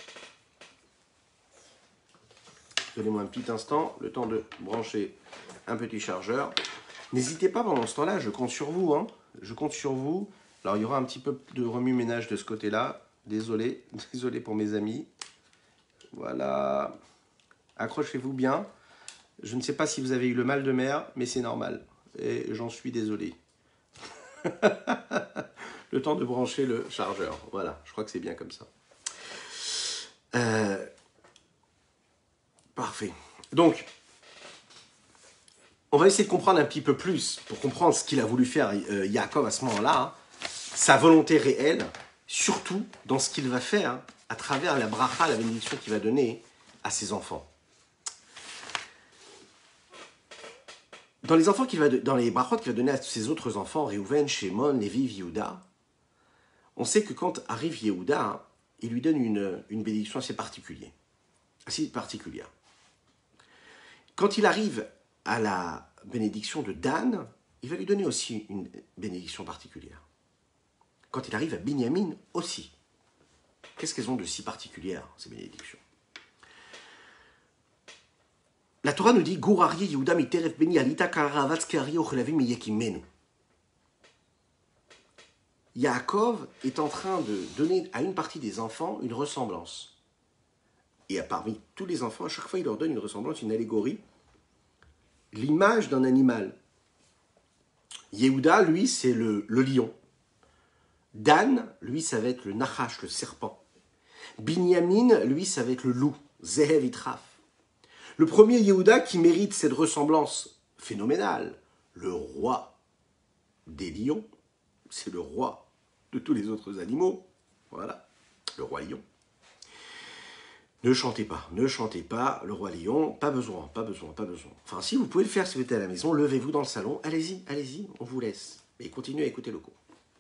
Donnez-moi un petit instant, le temps de brancher un petit chargeur. N'hésitez pas pendant ce temps-là, je compte sur vous. Hein. Je compte sur vous. Alors, il y aura un petit peu de remue-ménage de ce côté-là. Désolé, désolé pour mes amis. Voilà. Accrochez-vous bien. Je ne sais pas si vous avez eu le mal de mer, mais c'est normal. Et j'en suis désolé. Le temps de brancher le chargeur. Voilà, je crois que c'est bien comme ça. Euh... Parfait. Donc, on va essayer de comprendre un petit peu plus, pour comprendre ce qu'il a voulu faire euh, Yaakov à ce moment-là, hein, sa volonté réelle, surtout dans ce qu'il va faire hein, à travers la bracha, la bénédiction qu'il va donner à ses enfants. Dans les enfants qu'il va, dans les brachot qu'il va donner à ses autres enfants, Réhouven, Shimon, Lévi, Yehuda, on sait que quand arrive Yehuda, hein, il lui donne une, une bénédiction assez particulière. Assez particulière. Quand il arrive à la bénédiction de Dan, il va lui donner aussi une bénédiction particulière. Quand il arrive à Binyamin aussi. Qu'est-ce qu'elles ont de si particulière, ces bénédictions? La Torah nous dit Gourari Yehuda miteref beni alita karavatz kari ochlavim yekimenu. Yaakov est en train de donner à une partie des enfants une ressemblance. Et parmi tous les enfants, à chaque fois, il leur donne une ressemblance, une allégorie, l'image d'un animal. Yehuda, lui, c'est le, le lion. Dan, lui, ça va être le nachash, le serpent. Binyamin, lui, ça va être le loup, Zehev Itraf. Le premier Yehuda qui mérite cette ressemblance phénoménale, le roi des lions, c'est le roi de tous les autres animaux. Voilà, le roi lion. Ne chantez pas, ne chantez pas, le roi lion, pas besoin, pas besoin, pas besoin. Enfin, si vous pouvez le faire si vous êtes à la maison, levez-vous dans le salon, allez-y, allez-y, on vous laisse. Et continuez à écouter le cours.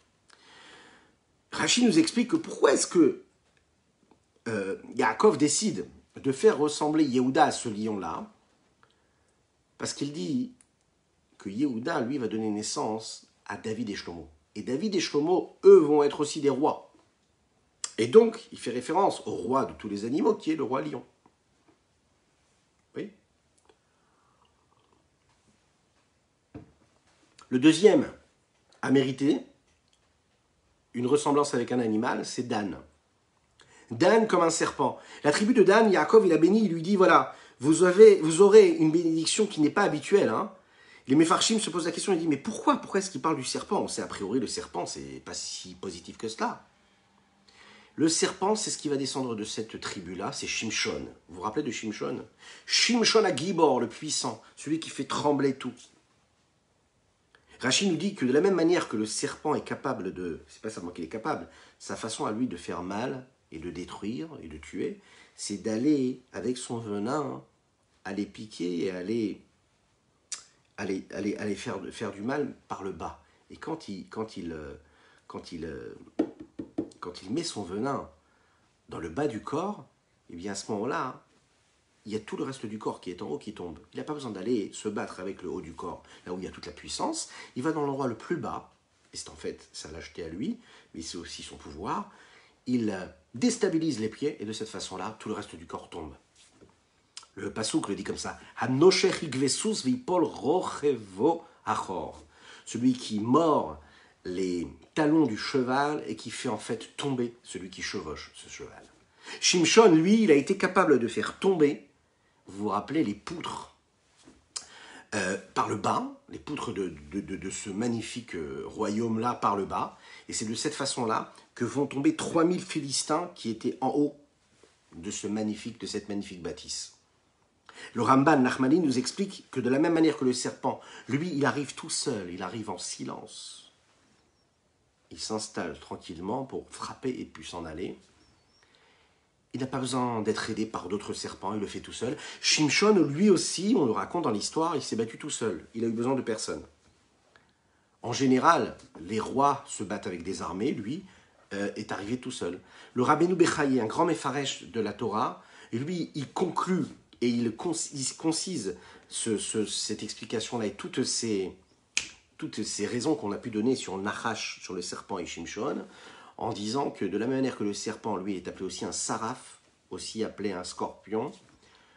Rachid nous explique que pourquoi est-ce que euh, Yaakov décide de faire ressembler Yehuda à ce lion-là, parce qu'il dit que Yehuda, lui, va donner naissance à David et Shlomo. Et David et Shlomo, eux, vont être aussi des rois. Et donc, il fait référence au roi de tous les animaux, qui est le roi lion. Oui. Le deuxième à mériter une ressemblance avec un animal, c'est Dan. Dan comme un serpent. La tribu de Dan, Yaakov, il a béni, il lui dit, voilà, vous, avez, vous aurez une bénédiction qui n'est pas habituelle. Hein. Les Mefarshim se posent la question, ils disent, mais pourquoi, pourquoi est-ce qu'il parle du serpent? On sait a priori, le serpent, c'est pas si positif que cela. Le serpent, c'est ce qui va descendre de cette tribu-là, c'est Shimshon. Vous vous rappelez de Shimshon? Shimshon à Gibor, le puissant, celui qui fait trembler tout. Rachid nous dit que de la même manière que le serpent est capable de, c'est pas seulement qu'il est capable, sa façon à lui de faire mal et de détruire et de tuer, c'est d'aller avec son venin, aller piquer et aller allait, allait, allait faire, faire du mal par le bas. Et quand il, quand il, quand il, quand il met son venin dans le bas du corps, et bien à ce moment-là, il y a tout le reste du corps qui est en haut qui tombe. Il n'a pas besoin d'aller se battre avec le haut du corps, là où il y a toute la puissance. Il va dans l'endroit le plus bas, et c'est en fait sa lâcheté à lui, mais c'est aussi son pouvoir. Il déstabilise les pieds, et de cette façon-là, tout le reste du corps tombe. Le Passouk le dit comme ça. Celui qui mord les talons du cheval et qui fait en fait tomber celui qui chevauche ce cheval. Shimshon, lui, il a été capable de faire tomber, vous vous rappelez, les poutres euh, par le bas, les poutres de, de, de, de ce magnifique euh, royaume-là par le bas. Et c'est de cette façon-là que vont tomber trois mille Philistins qui étaient en haut de, ce magnifique, de cette magnifique bâtisse. Le Ramban Nachmani nous explique que de la même manière que le serpent, lui, il arrive tout seul, il arrive en silence. Il s'installe tranquillement pour frapper et puis s'en aller. Il n'a pas besoin d'être aidé par d'autres serpents, il le fait tout seul. Shimshon, lui aussi, on le raconte dans l'histoire, il s'est battu tout seul. Il a eu besoin de personne. En général, les rois se battent avec des armées, lui euh, est arrivé tout seul. Le Rabbeinu Bechaye, un grand méfarèche de la Torah, lui, il conclut et il concise ce, ce, cette explication-là et toutes ces, toutes ces raisons qu'on a pu donner sur Nachash, sur le serpent et Shimshon, en disant que de la même manière que le serpent, lui, est appelé aussi un saraf, aussi appelé un scorpion. Pourquoi ?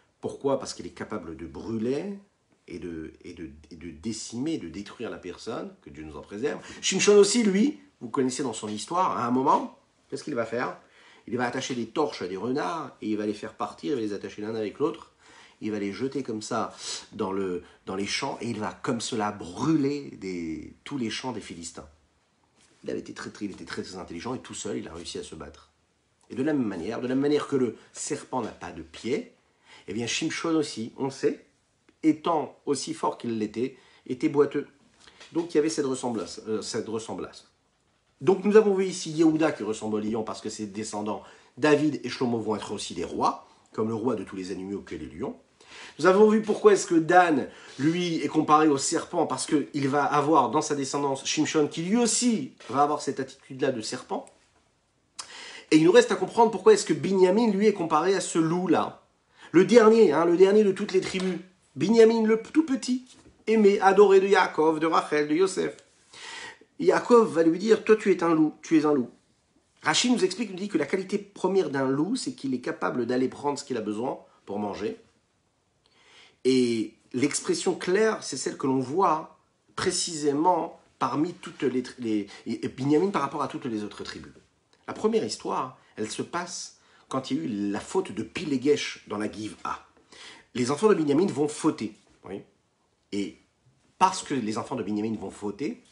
Parce qu'il est capable de brûler et de, et, de, et de décimer, de détruire la personne, que Dieu nous en préserve. Shimshon aussi, lui, vous connaissez dans son histoire, à un moment, qu'est-ce qu'il va faire ? Il va attacher des torches à des renards et il va les faire partir, il va les attacher l'un avec l'autre. Il va les jeter comme ça dans, le, dans les champs et il va comme cela brûler des, tous les champs des Philistins. Il, avait été très, très, il était très, très intelligent et tout seul, il a réussi à se battre. Et de la même manière, de la même manière que le serpent n'a pas de pied, eh bien Shimshon aussi, on sait, étant aussi fort qu'il l'était, était boiteux. Donc il y avait cette ressemblance. Euh, cette ressemblance. Donc nous avons vu ici Yehuda qui ressemble au lion parce que ses descendants, David et Shlomo, vont être aussi des rois, comme le roi de tous les animaux que les lions. Nous avons vu pourquoi est-ce que Dan, lui, est comparé au serpent, parce qu'il va avoir dans sa descendance Shimshon, qui lui aussi va avoir cette attitude-là de serpent. Et il nous reste à comprendre pourquoi est-ce que Binyamin, lui, est comparé à ce loup-là. Le dernier, hein, le dernier de toutes les tribus. Binyamin, le tout petit, aimé, adoré de Yaakov, de Rachel, de Yosef. Yaakov va lui dire, toi tu es un loup, tu es un loup. Rachid nous explique, nous dit que la qualité première d'un loup, c'est qu'il est capable d'aller prendre ce qu'il a besoin pour manger. Et l'expression claire, c'est celle que l'on voit précisément parmi toutes les, les et Binyamin par rapport à toutes les autres tribus. La première histoire, elle se passe quand il y a eu la faute de Pilegesh dans la Giv-A. Les enfants de Binyamin vont fauter. Oui. Et parce que les enfants de Binyamin vont fauter,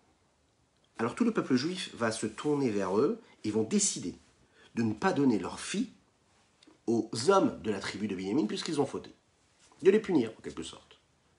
alors tout le peuple juif va se tourner vers eux et vont décider de ne pas donner leur fille aux hommes de la tribu de Binyamin puisqu'ils ont fauté. De les punir, en quelque sorte.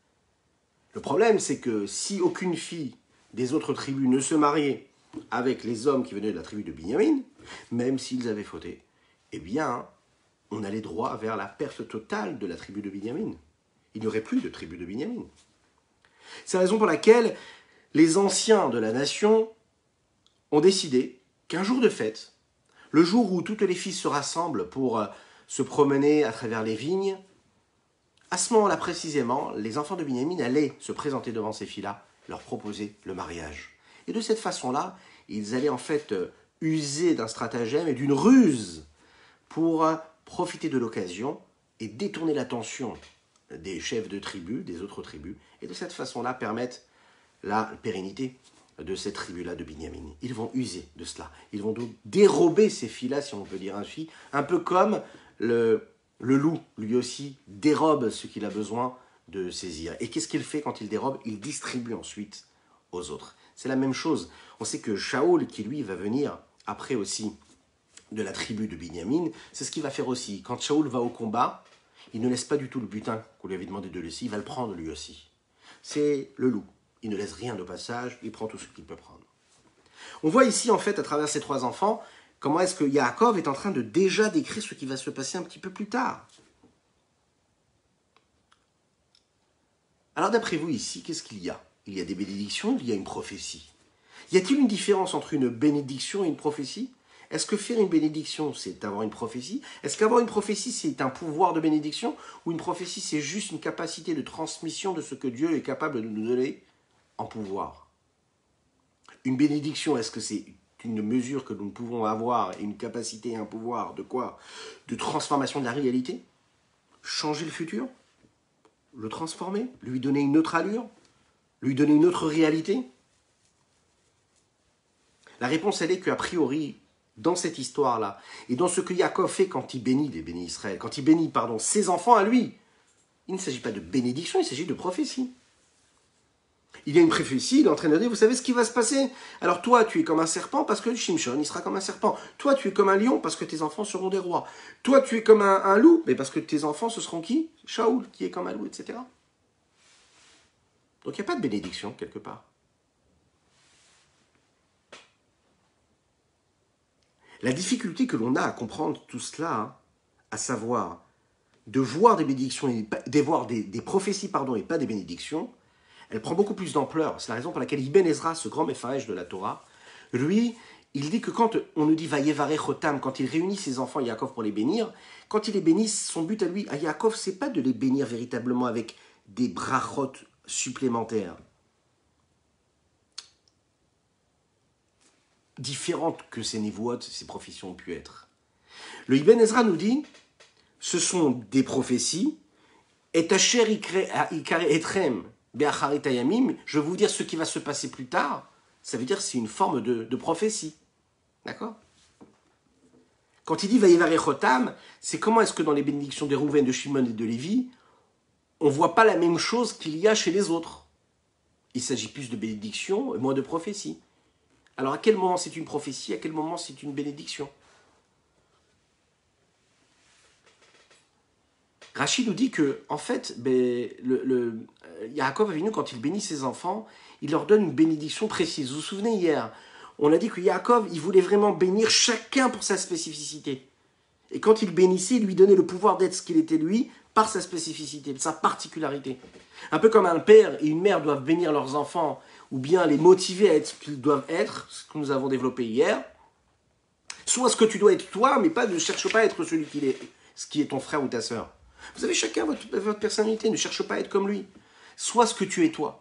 Le problème, c'est que si aucune fille des autres tribus ne se mariait avec les hommes qui venaient de la tribu de Binyamin, même s'ils avaient fauté, eh bien, on allait droit vers la perte totale de la tribu de Binyamin. Il n'y aurait plus de tribu de Binyamin. C'est la raison pour laquelle les anciens de la nation ont décidé qu'un jour de fête, le jour où toutes les filles se rassemblent pour se promener à travers les vignes, à ce moment-là précisément, les enfants de Binyamin allaient se présenter devant ces filles-là, leur proposer le mariage. Et de cette façon-là, ils allaient en fait user d'un stratagème et d'une ruse pour profiter de l'occasion et détourner l'attention des chefs de tribus, des autres tribus, et de cette façon-là permettre la pérennité de cette tribu-là de Binyamin. Ils vont user de cela. Ils vont donc dérober ces filles-là, si on peut dire ainsi, un peu comme le... Le loup, lui aussi, dérobe ce qu'il a besoin de saisir. Et qu'est-ce qu'il fait quand il dérobe ? Il distribue ensuite aux autres. C'est la même chose. On sait que Shaoul, qui lui va venir après aussi de la tribu de Binyamin, c'est ce qu'il va faire aussi. Quand Shaoul va au combat, il ne laisse pas du tout le butin qu'on lui avait demandé de laisser, il va le prendre lui aussi. C'est le loup. Il ne laisse rien de passage, il prend tout ce qu'il peut prendre. On voit ici, en fait, à travers ces trois enfants, comment est-ce que Yaakov est en train de déjà décrire ce qui va se passer un petit peu plus tard. Alors d'après vous ici, qu'est-ce qu'il y a? Il y a des bénédictions, il y a une prophétie. Y a-t-il une différence entre une bénédiction et une prophétie? Est-ce que faire une bénédiction, c'est avoir une prophétie? Est-ce qu'avoir une prophétie, c'est un pouvoir de bénédiction? Ou une prophétie, c'est juste une capacité de transmission de ce que Dieu est capable de nous donner en pouvoir? Une bénédiction, est-ce que c'est une mesure que nous pouvons avoir, et une capacité et un pouvoir de quoi? De transformation de la réalité? Changer le futur? Le transformer? Lui donner une autre allure? Lui donner une autre réalité? La réponse, elle est qu'a priori, dans cette histoire-là, et dans ce que Yaakov fait quand il bénit les bénis Israël, quand il bénit, pardon, ses enfants à lui, il ne s'agit pas de bénédiction, il s'agit de prophétie. Il y a une prophétie, il est en train de dire, vous savez ce qui va se passer? Alors toi, tu es comme un serpent parce que Shimshon, il sera comme un serpent. Toi, tu es comme un lion parce que tes enfants seront des rois. Toi, tu es comme un, un loup, mais parce que tes enfants, ce seront qui? Shaoul, qui est comme un loup, et cetera. Donc il n'y a pas de bénédiction, quelque part. La difficulté que l'on a à comprendre tout cela, hein, à savoir de voir des bénédictions, et de voir des, des prophéties pardon, et pas des bénédictions, elle prend beaucoup plus d'ampleur. C'est la raison pour laquelle Ibn Ezra, ce grand Mefarech de la Torah, lui, il dit que quand on nous dit Vayevare Chotam, quand il réunit ses enfants Yaakov pour les bénir, quand il les bénit, son but à lui, à Yaakov, c'est pas de les bénir véritablement avec des brachot supplémentaires, différentes que ces névoot, ces prophéties ont pu être. Le Ibn Ezra nous dit, ce sont des prophéties, et Asher Ikare Etrem Be'acharit Hayamim, je vais vous dire ce qui va se passer plus tard, ça veut dire que c'est une forme de, de prophétie. D'accord? Quand il dit Vayevare Chotam, c'est comment est-ce que dans les bénédictions de Rouven, de Shimon et de Lévi, on ne voit pas la même chose qu'il y a chez les autres. Il s'agit plus de bénédiction et moins de prophétie. Alors à quel moment c'est une prophétie, à quel moment c'est une bénédiction? Rachid nous dit que, en fait, ben, le, le, Yaakov Avinu, quand il bénit ses enfants, il leur donne une bénédiction précise. Vous vous souvenez hier, on a dit que Yaakov, il voulait vraiment bénir chacun pour sa spécificité. Et quand il bénissait, il lui donnait le pouvoir d'être ce qu'il était lui, par sa spécificité, sa particularité. Un peu comme un père et une mère doivent bénir leurs enfants, ou bien les motiver à être ce qu'ils doivent être, ce que nous avons développé hier. Soit ce que tu dois être toi, mais pas, ne cherche pas à être celui qui est, ce qui est ton frère ou ta sœur. Vous avez chacun votre, votre personnalité, ne cherche pas à être comme lui. Sois ce que tu es toi.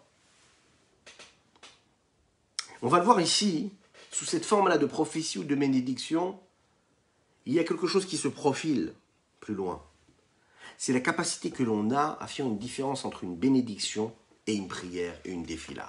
On va le voir ici, sous cette forme-là de prophétie ou de bénédiction, il y a quelque chose qui se profile plus loin. C'est la capacité que l'on a à faire une différence entre une bénédiction et une prière et une défila.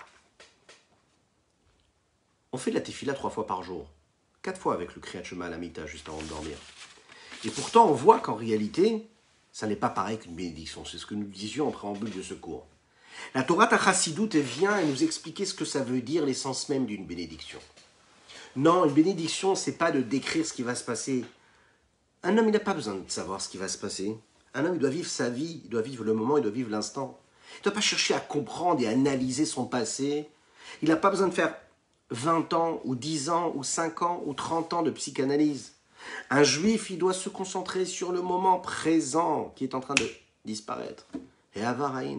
On fait de la défila trois fois par jour, quatre fois avec le Kriyat Shema à la Mita juste avant de dormir. Et pourtant, on voit qu'en réalité, ça n'est pas pareil qu'une bénédiction. C'est ce que nous disions en préambule de ce cours. La Torah Chassidut vient et nous expliquer ce que ça veut dire, l'essence même d'une bénédiction. Non, une bénédiction, c'est pas de décrire ce qui va se passer. Un homme, il n'a pas besoin de savoir ce qui va se passer. Un homme, il doit vivre sa vie, il doit vivre le moment, il doit vivre l'instant. Il ne doit pas chercher à comprendre et à analyser son passé. Il n'a pas besoin de faire vingt ans, ou dix ans, ou cinq ans, ou trente ans de psychanalyse. Un juif, il doit se concentrer sur le moment présent qui est en train de disparaître. Et avaraïn.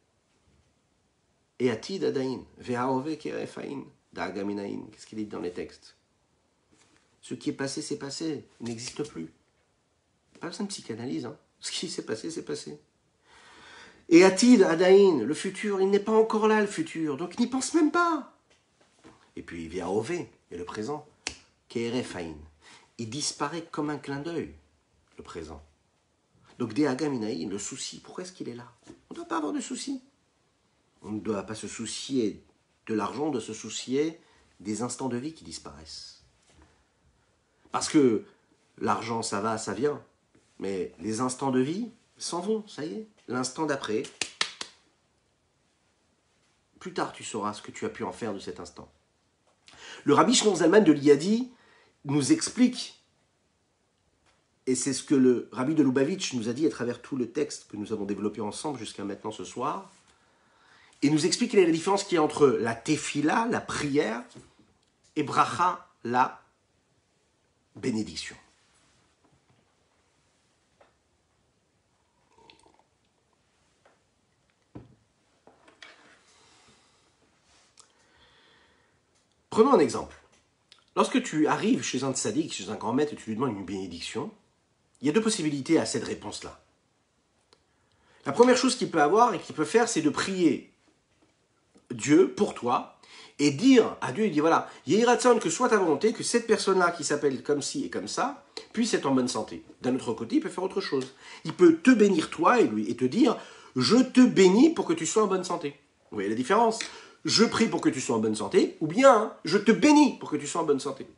Et atid adaïn. Ve'aove kerefaïn. Da'agaminaïn. Qu'est-ce qu'il dit dans les textes? Ce qui est passé, c'est passé. Il n'existe plus. Pas besoin de psychanalyse. Hein. Ce qui s'est passé, c'est passé. Et atid adaïn. Le futur, il n'est pas encore là, le futur. Donc n'y pense même pas. Et puis ve'aove. Et le présent. Kerefaïn. Il disparaît comme un clin d'œil, le présent. Donc, De'agaminaïn, le souci, pourquoi est-ce qu'il est là? On ne doit pas avoir de souci. On ne doit pas se soucier de l'argent, on doit se soucier des instants de vie qui disparaissent. Parce que l'argent, ça va, ça vient. Mais les instants de vie s'en vont, ça y est. L'instant d'après, plus tard, tu sauras ce que tu as pu en faire de cet instant. Le Rabbi Shlomo Zalman de Liadi nous explique, et c'est ce que le Rabbi de Lubavitch nous a dit à travers tout le texte que nous avons développé ensemble jusqu'à maintenant ce soir, et nous explique quelle est la différence qu'il y a entre la tefila, la prière, et bracha, la bénédiction. Prenons un exemple. Lorsque tu arrives chez un tzaddik, chez un grand maître, et tu lui demandes une bénédiction, il y a deux possibilités à cette réponse-là. La première chose qu'il peut avoir et qu'il peut faire, c'est de prier Dieu pour toi et dire à Dieu, il dit voilà, Yehi Ratzon, que soit ta volonté, que cette personne-là qui s'appelle comme ci et comme ça, puisse être en bonne santé. D'un autre côté, il peut faire autre chose. Il peut te bénir toi et lui et te dire, je te bénis pour que tu sois en bonne santé. Vous voyez la différence? Je prie pour que tu sois en bonne santé, ou bien hein, je te bénis pour que tu sois en bonne santé.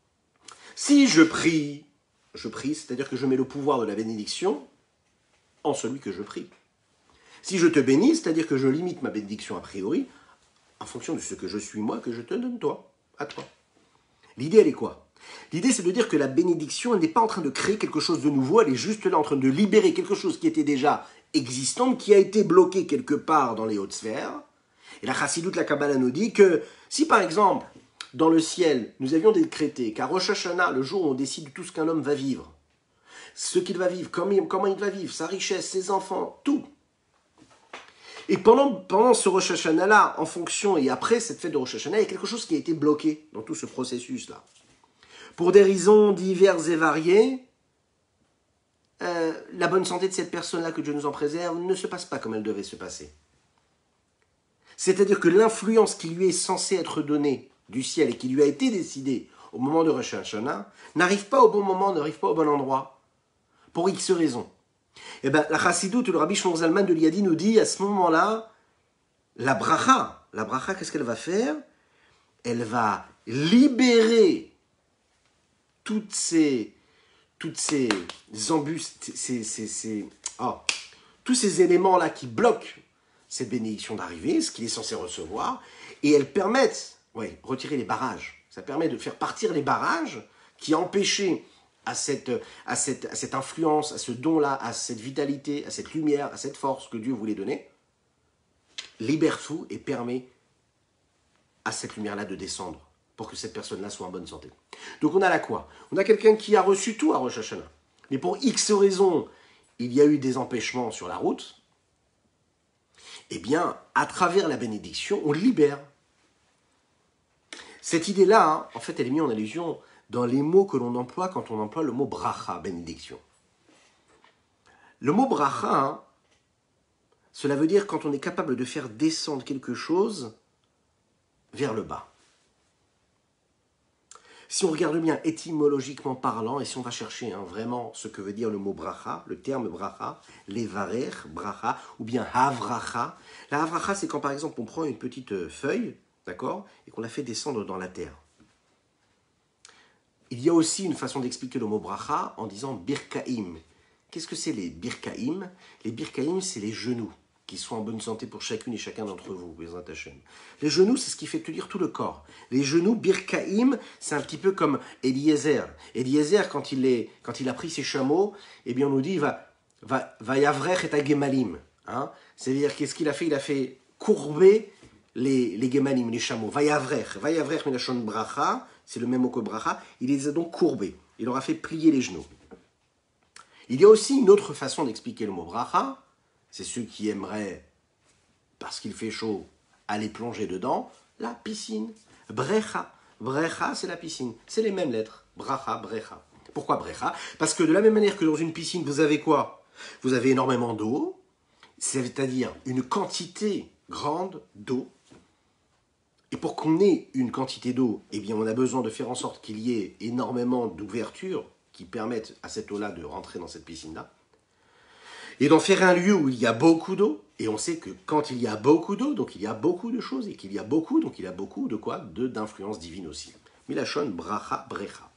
Si je prie, je prie, c'est-à-dire que je mets le pouvoir de la bénédiction en celui que je prie. Si je te bénis, c'est-à-dire que je limite ma bénédiction a priori en fonction de ce que je suis moi, que je te donne toi, à toi. L'idée, elle est quoi? L'idée, c'est de dire que la bénédiction, elle n'est pas en train de créer quelque chose de nouveau, elle est juste là en train de libérer quelque chose qui était déjà existant, qui a été bloqué quelque part dans les hautes sphères. Et la Chassidoute, la Kabbalah nous dit que si par exemple, dans le ciel, nous avions décrété qu'à Rosh Hashanah, le jour où on décide de tout ce qu'un homme va vivre, ce qu'il va vivre, comment il, comment il va vivre, sa richesse, ses enfants, tout. Et pendant, pendant ce Rosh Hashanah-là, en fonction et après cette fête de Rosh Hashanah, il y a quelque chose qui a été bloqué dans tout ce processus-là. Pour des raisons diverses et variées, euh, la bonne santé de cette personne-là, que Dieu nous en préserve, ne se passe pas comme elle devait se passer. C'est-à-dire que l'influence qui lui est censée être donnée du ciel et qui lui a été décidée au moment de Rosh Hashanah n'arrive pas au bon moment, n'arrive pas au bon endroit, pour X raisons. Eh bien, la Chassidoute, le Rabbi Shlomo Zalman de Liadi nous dit, à ce moment-là, la bracha, la bracha, qu'est-ce qu'elle va faire? Elle va libérer toutes ces, toutes ces embustes, ces, ces, ces, oh, tous ces éléments-là qui bloquent cette bénédiction d'arriver, ce qu'il est censé recevoir, et elles permettent, ouais, retirer les barrages. Ça permet de faire partir les barrages qui empêchaient à cette, à cette, à cette influence, à ce don-là, à cette vitalité, à cette lumière, à cette force que Dieu voulait donner, libère tout et permet à cette lumière-là de descendre pour que cette personne-là soit en bonne santé. Donc on a là quoi? On a quelqu'un qui a reçu tout à Rosh Hashanah. Mais pour X raisons, il y a eu des empêchements sur la route. Eh bien, à travers la bénédiction, on le libère. Cette idée-là, hein, en fait, elle est mise en allusion dans les mots que l'on emploie quand on emploie le mot bracha, bénédiction. Le mot bracha, hein, cela veut dire quand on est capable de faire descendre quelque chose vers le bas. Si on regarde bien étymologiquement parlant, et si on va chercher hein, vraiment ce que veut dire le mot bracha, le terme bracha, levarer, bracha, ou bien havracha. La havracha, c'est quand par exemple on prend une petite feuille, d'accord, et qu'on la fait descendre dans la terre. Il y a aussi une façon d'expliquer le mot bracha en disant birkaim. Qu'est-ce que c'est les birkaim? Les birkaim, c'est les genoux qui sont en bonne santé pour chacune et chacun d'entre vous. Les genoux, c'est ce qui fait tenir tout le corps. Les genoux, birkaim, c'est un petit peu comme Eliezer. Eliezer, quand il, est, quand il a pris ses chameaux, eh bien on nous dit, va, va, va yavrech et agemalim. Hein? C'est-à-dire, qu'est-ce qu'il a fait? Il a fait courber les, les gemalim, les chameaux. Va yavrech, va yavrech minashon bracha, c'est le même mot que bracha, il les a donc courbés. Il leur a fait plier les genoux. Il y a aussi une autre façon d'expliquer le mot bracha. C'est ceux qui aimeraient, parce qu'il fait chaud, aller plonger dedans, la piscine. Brecha. Brecha, c'est la piscine. C'est les mêmes lettres. Bracha, brecha. Pourquoi brecha? Parce que de la même manière que dans une piscine, vous avez quoi? Vous avez énormément d'eau, c'est-à-dire une quantité grande d'eau. Et pour qu'on ait une quantité d'eau, eh bien, on a besoin de faire en sorte qu'il y ait énormément d'ouvertures qui permettent à cette eau-là de rentrer dans cette piscine-là. Et d'en faire un lieu où il y a beaucoup d'eau, et on sait que quand il y a beaucoup d'eau, donc il y a beaucoup de choses, et qu'il y a beaucoup, donc il y a beaucoup de quoi? De, d'influence divine aussi. Milachon, bracha, brecha.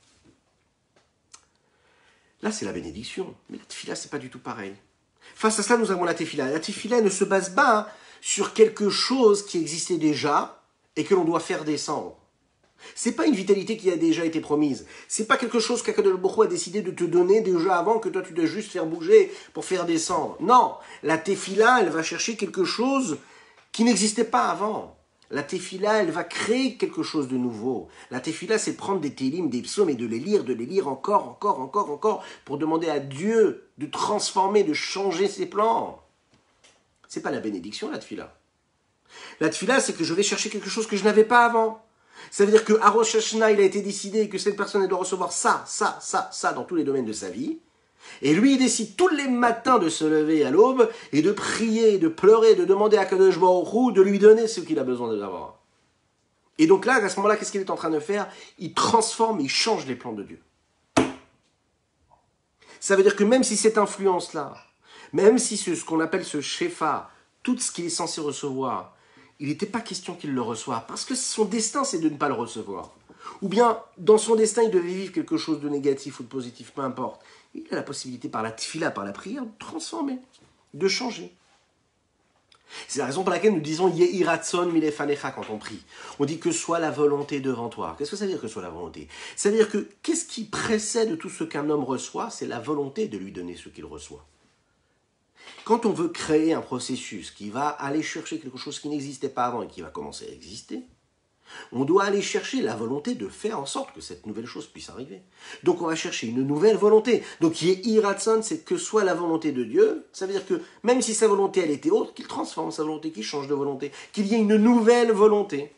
Là, c'est la bénédiction, mais la tefila, c'est pas du tout pareil. Face à cela, nous avons la tefila. La tefila ne se base pas sur quelque chose qui existait déjà, et que l'on doit faire descendre. C'est pas une vitalité qui a déjà été promise. C'est pas quelque chose qu'Akadosh Baruch Hu a décidé de te donner déjà avant, que toi tu dois juste faire bouger pour faire descendre. Non, la tefila, elle va chercher quelque chose qui n'existait pas avant. La tefila, elle va créer quelque chose de nouveau. La tefila, c'est prendre des télim, des psaumes et de les lire, de les lire encore, encore, encore, encore, pour demander à Dieu de transformer, de changer ses plans. C'est pas la bénédiction, la tefila. La tefila, c'est que je vais chercher quelque chose que je n'avais pas avant. Ça veut dire qu'à Rosh Hashanah, il a été décidé que cette personne elle doit recevoir ça, ça, ça, ça dans tous les domaines de sa vie. Et lui, il décide tous les matins de se lever à l'aube et de prier, de pleurer, de demander à Kadosh Baruch Hu de lui donner ce qu'il a besoin d'avoir. Et donc là, à ce moment-là, qu'est-ce qu'il est en train de faire? Il transforme, il change les plans de Dieu. Ça veut dire que même si cette influence-là, même si ce, ce qu'on appelle ce shefa, tout ce qu'il est censé recevoir, il n'était pas question qu'il le reçoive, parce que son destin, c'est de ne pas le recevoir. Ou bien, dans son destin, il devait vivre quelque chose de négatif ou de positif, peu importe. Il a la possibilité, par la tfila, par la prière, de transformer, de changer. C'est la raison pour laquelle nous disons « Yehi ratson milefanecha » quand on prie. On dit que soit la volonté devant toi. Qu'est-ce que ça veut dire que soit la volonté? Ça veut dire que qu'est-ce qui précède tout ce qu'un homme reçoit? C'est la volonté de lui donner ce qu'il reçoit. Quand on veut créer un processus qui va aller chercher quelque chose qui n'existait pas avant et qui va commencer à exister, on doit aller chercher la volonté de faire en sorte que cette nouvelle chose puisse arriver. Donc on va chercher une nouvelle volonté. Donc Yehi Ratson, c'est que soit la volonté de Dieu, ça veut dire que même si sa volonté elle était autre, qu'il transforme sa volonté, qu'il change de volonté, qu'il y ait une nouvelle volonté.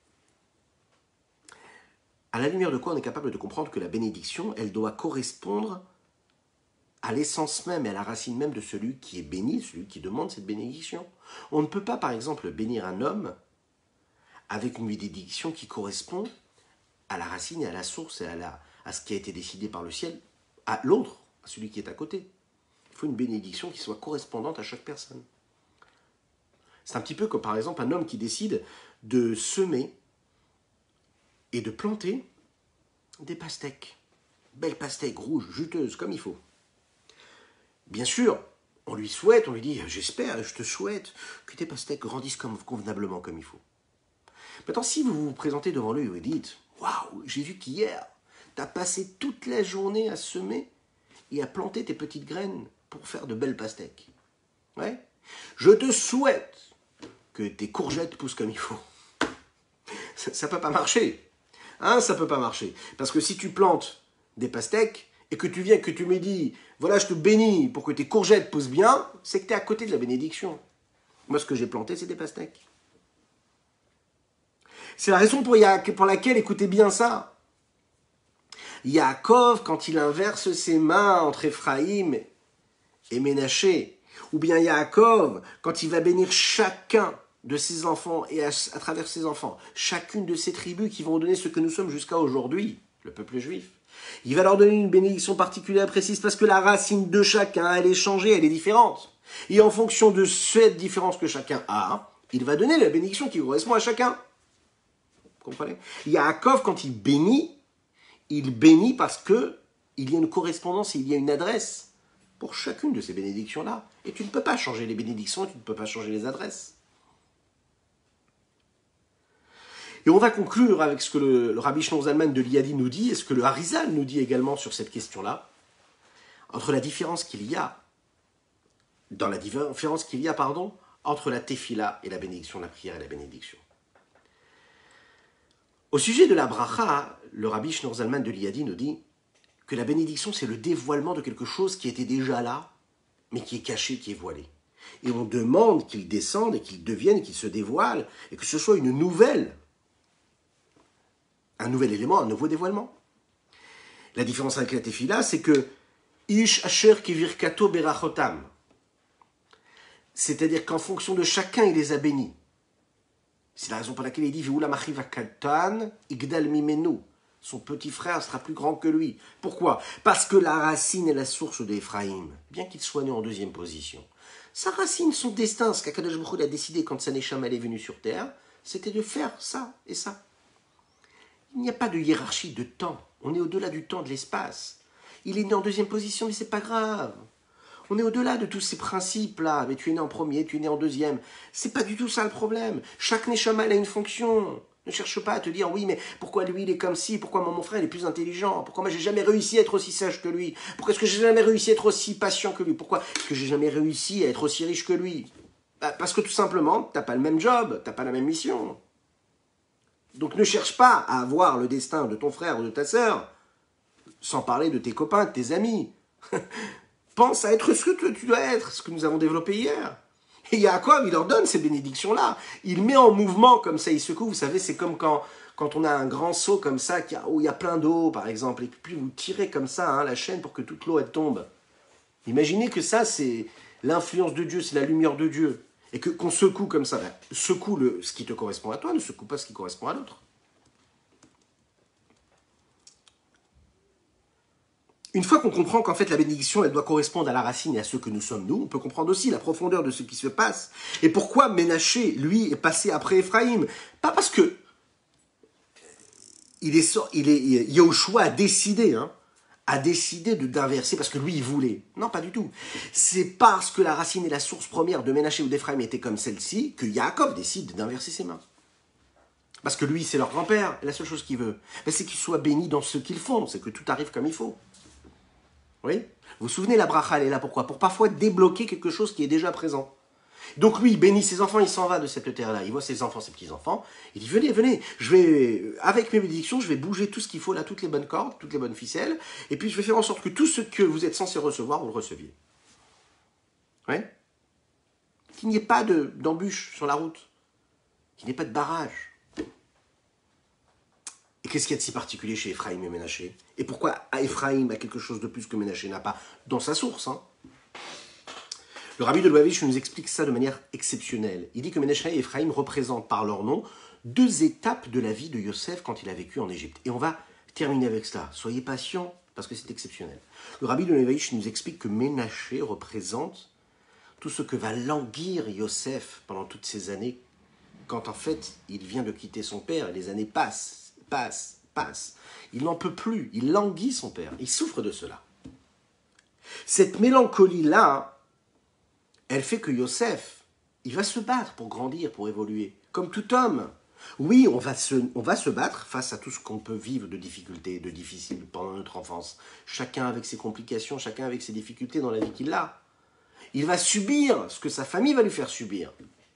À la lumière de quoi on est capable de comprendre que la bénédiction, elle doit correspondre à l'essence même et à la racine même de celui qui est béni, celui qui demande cette bénédiction. On ne peut pas par exemple bénir un homme avec une bénédiction qui correspond à la racine et à la source et à, la, à ce qui a été décidé par le ciel, à l'autre, à celui qui est à côté. Il faut une bénédiction qui soit correspondante à chaque personne. C'est un petit peu comme par exemple un homme qui décide de semer et de planter des pastèques. Belles pastèques rouges, juteuses, comme il faut. Bien sûr, on lui souhaite, on lui dit « J'espère, je te souhaite que tes pastèques grandissent comme, convenablement comme il faut. » Maintenant, si vous vous présentez devant lui et vous dites « Waouh, j'ai vu qu'hier, tu as passé toute la journée à semer et à planter tes petites graines pour faire de belles pastèques. Ouais. Je te souhaite que tes courgettes poussent comme il faut. » Ça ne peut pas marcher. Hein, ça ne peut pas marcher. Parce que si tu plantes des pastèques et que tu viens, que tu me dis « Voilà, je te bénis pour que tes courgettes poussent bien », c'est que tu es à côté de la bénédiction. Moi, ce que j'ai planté, c'est des pastèques. C'est la raison pour, pour laquelle, écoutez bien ça, Yaakov, quand il inverse ses mains entre Ephraïm et Ménaché, ou bien Yaakov, quand il va bénir chacun de ses enfants et à, à travers ses enfants, chacune de ses tribus qui vont donner ce que nous sommes jusqu'à aujourd'hui, le peuple juif, il va leur donner une bénédiction particulière précise parce que la racine de chacun, elle est changée, elle est différente. Et en fonction de cette différence que chacun a, il va donner la bénédiction qui correspond à chacun. Vous comprenez? Yaakov, quand il bénit, il bénit parce que il y a une correspondance, il y a une adresse pour chacune de ces bénédictions-là. Et tu ne peux pas changer les bénédictions, tu ne peux pas changer les adresses. Et on va conclure avec ce que le, le Rabbi Shlomo Zalman de Liadi nous dit, et ce que le Harizal nous dit également sur cette question-là, entre la différence qu'il y a, dans la différence qu'il y a, pardon, entre la tefila et la bénédiction, la prière et la bénédiction. Au sujet de la bracha, le Rabbi Shlomo Zalman de Liadi nous dit que la bénédiction, c'est le dévoilement de quelque chose qui était déjà là, mais qui est caché, qui est voilé. Et on demande qu'il descende et qu'il devienne, qu'il se dévoile, et que ce soit une nouvelle, un nouvel élément, un nouveau dévoilement. La différence avec la tefila, c'est que Ish asher kivirkato berachotam, c'est-à-dire qu'en fonction de chacun, il les a bénis. C'est la raison pour laquelle il dit Ve'ula machiva katan igdal mimenu. Son petit frère sera plus grand que lui. Pourquoi? Parce que la racine est la source d'Ephraïm, bien qu'il soit né en deuxième position. Sa racine, son destin, ce qu'Akadosh Baruch Hu a décidé quand sa Neshama est venue sur terre, c'était de faire ça et ça. Il n'y a pas de hiérarchie de temps. On est au-delà du temps, de l'espace. Il est né en deuxième position, mais c'est pas grave. On est au-delà de tous ces principes-là. Mais tu es né en premier, tu es né en deuxième. C'est pas du tout ça le problème. Chaque Neshama, elle a une fonction. Ne cherche pas à te dire, oui, mais pourquoi lui, il est comme ci? Pourquoi mon frère, il est plus intelligent? Pourquoi moi, j'ai jamais réussi à être aussi sage que lui? Pourquoi est-ce que j'ai jamais réussi à être aussi patient que lui? Pourquoi est-ce que j'ai jamais réussi à être aussi riche que lui? Bah, parce que tout simplement, t'as pas le même job, t'as pas la même mission. Donc ne cherche pas à avoir le destin de ton frère ou de ta sœur, sans parler de tes copains, de tes amis. Pense à être ce que tu dois être, ce que nous avons développé hier. Et Yaakov, il leur donne ces bénédictions-là. Il met en mouvement comme ça, il secoue. Vous savez, c'est comme quand, quand on a un grand seau comme ça, qui a, où il y a plein d'eau, par exemple, et puis vous tirez comme ça hein, la chaîne pour que toute l'eau, elle tombe. Imaginez que ça, c'est l'influence de Dieu, c'est la lumière de Dieu. Et que, qu'on secoue comme ça. Ben, secoue le, ce qui te correspond à toi, ne secoue pas ce qui correspond à l'autre. Une fois qu'on comprend qu'en fait la bénédiction, elle doit correspondre à la racine et à ce que nous sommes nous, on peut comprendre aussi la profondeur de ce qui se passe. Et pourquoi Ménaché, lui, est passé après Ephraïm. Pas parce que il est, il est, Yahushua a décidé, hein, a décidé de d'inverser parce que lui, il voulait. Non, pas du tout. C'est parce que la racine et la source première de Ménaché ou d'Ephraïm étaient comme celle-ci que Yaakov décide d'inverser ses mains. Parce que lui, c'est leur grand-père. Et la seule chose qu'il veut, c'est qu'ils soient bénis dans ce qu'ils font. C'est que tout arrive comme il faut. Oui. Vous vous souvenez, la bracha, elle est là pourquoi? Pour parfois débloquer quelque chose qui est déjà présent. Donc lui, il bénit ses enfants, il s'en va de cette terre-là. Il voit ses enfants, ses petits-enfants. Il dit, venez, venez, je vais, avec mes bénédictions, je vais bouger tout ce qu'il faut là, toutes les bonnes cordes, toutes les bonnes ficelles. Et puis je vais faire en sorte que tout ce que vous êtes censé recevoir, vous le receviez. Oui. Qu'il n'y ait pas de, d'embûche sur la route. Qu'il n'y ait pas de barrage. Et qu'est-ce qu'il y a de si particulier chez Ephraïm et Ménaché? Et pourquoi Ephraïm a quelque chose de plus que Ménaché n'a pas dans sa source hein? Le rabbi de Lubavitch nous explique ça de manière exceptionnelle. Il dit que Ménaché et Ephraïm représentent par leur nom deux étapes de la vie de Yosef quand il a vécu en Égypte. Et on va terminer avec cela. Soyez patients parce que c'est exceptionnel. Le rabbi de Lubavitch nous explique que Ménaché représente tout ce que va languir Yosef pendant toutes ces années quand en fait il vient de quitter son père et les années passent. passe, passe. Il n'en peut plus, il languit son père, il souffre de cela. Cette mélancolie-là, elle fait que Yosef, il va se battre pour grandir, pour évoluer, comme tout homme. Oui, on va se, on va se battre face à tout ce qu'on peut vivre de difficultés, de difficiles pendant notre enfance. Chacun avec ses complications, chacun avec ses difficultés dans la vie qu'il a. Il va subir ce que sa famille va lui faire subir.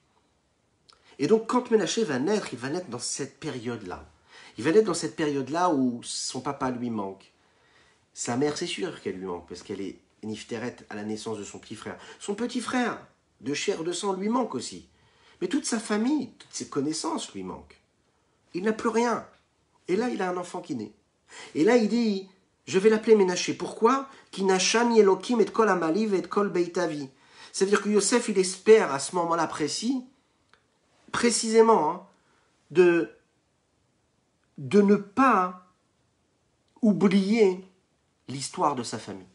Et donc, quand Ménaché va naître, il va naître dans cette période-là. Il va naître dans cette période-là où son papa lui manque. Sa mère, c'est sûr qu'elle lui manque, parce qu'elle est Nifteret à la naissance de son petit frère. Son petit frère, de chair et de sang, lui manque aussi. Mais toute sa famille, toutes ses connaissances lui manquent. Il n'a plus rien. Et là, il a un enfant qui naît. Et là, il dit, je vais l'appeler Ménaché. Pourquoi? Ki nachani Elokim et kol amaliv et kol beitavi. C'est-à-dire que Yosef, il espère à ce moment-là précis, précisément, hein, de... de ne pas oublier l'histoire de sa famille.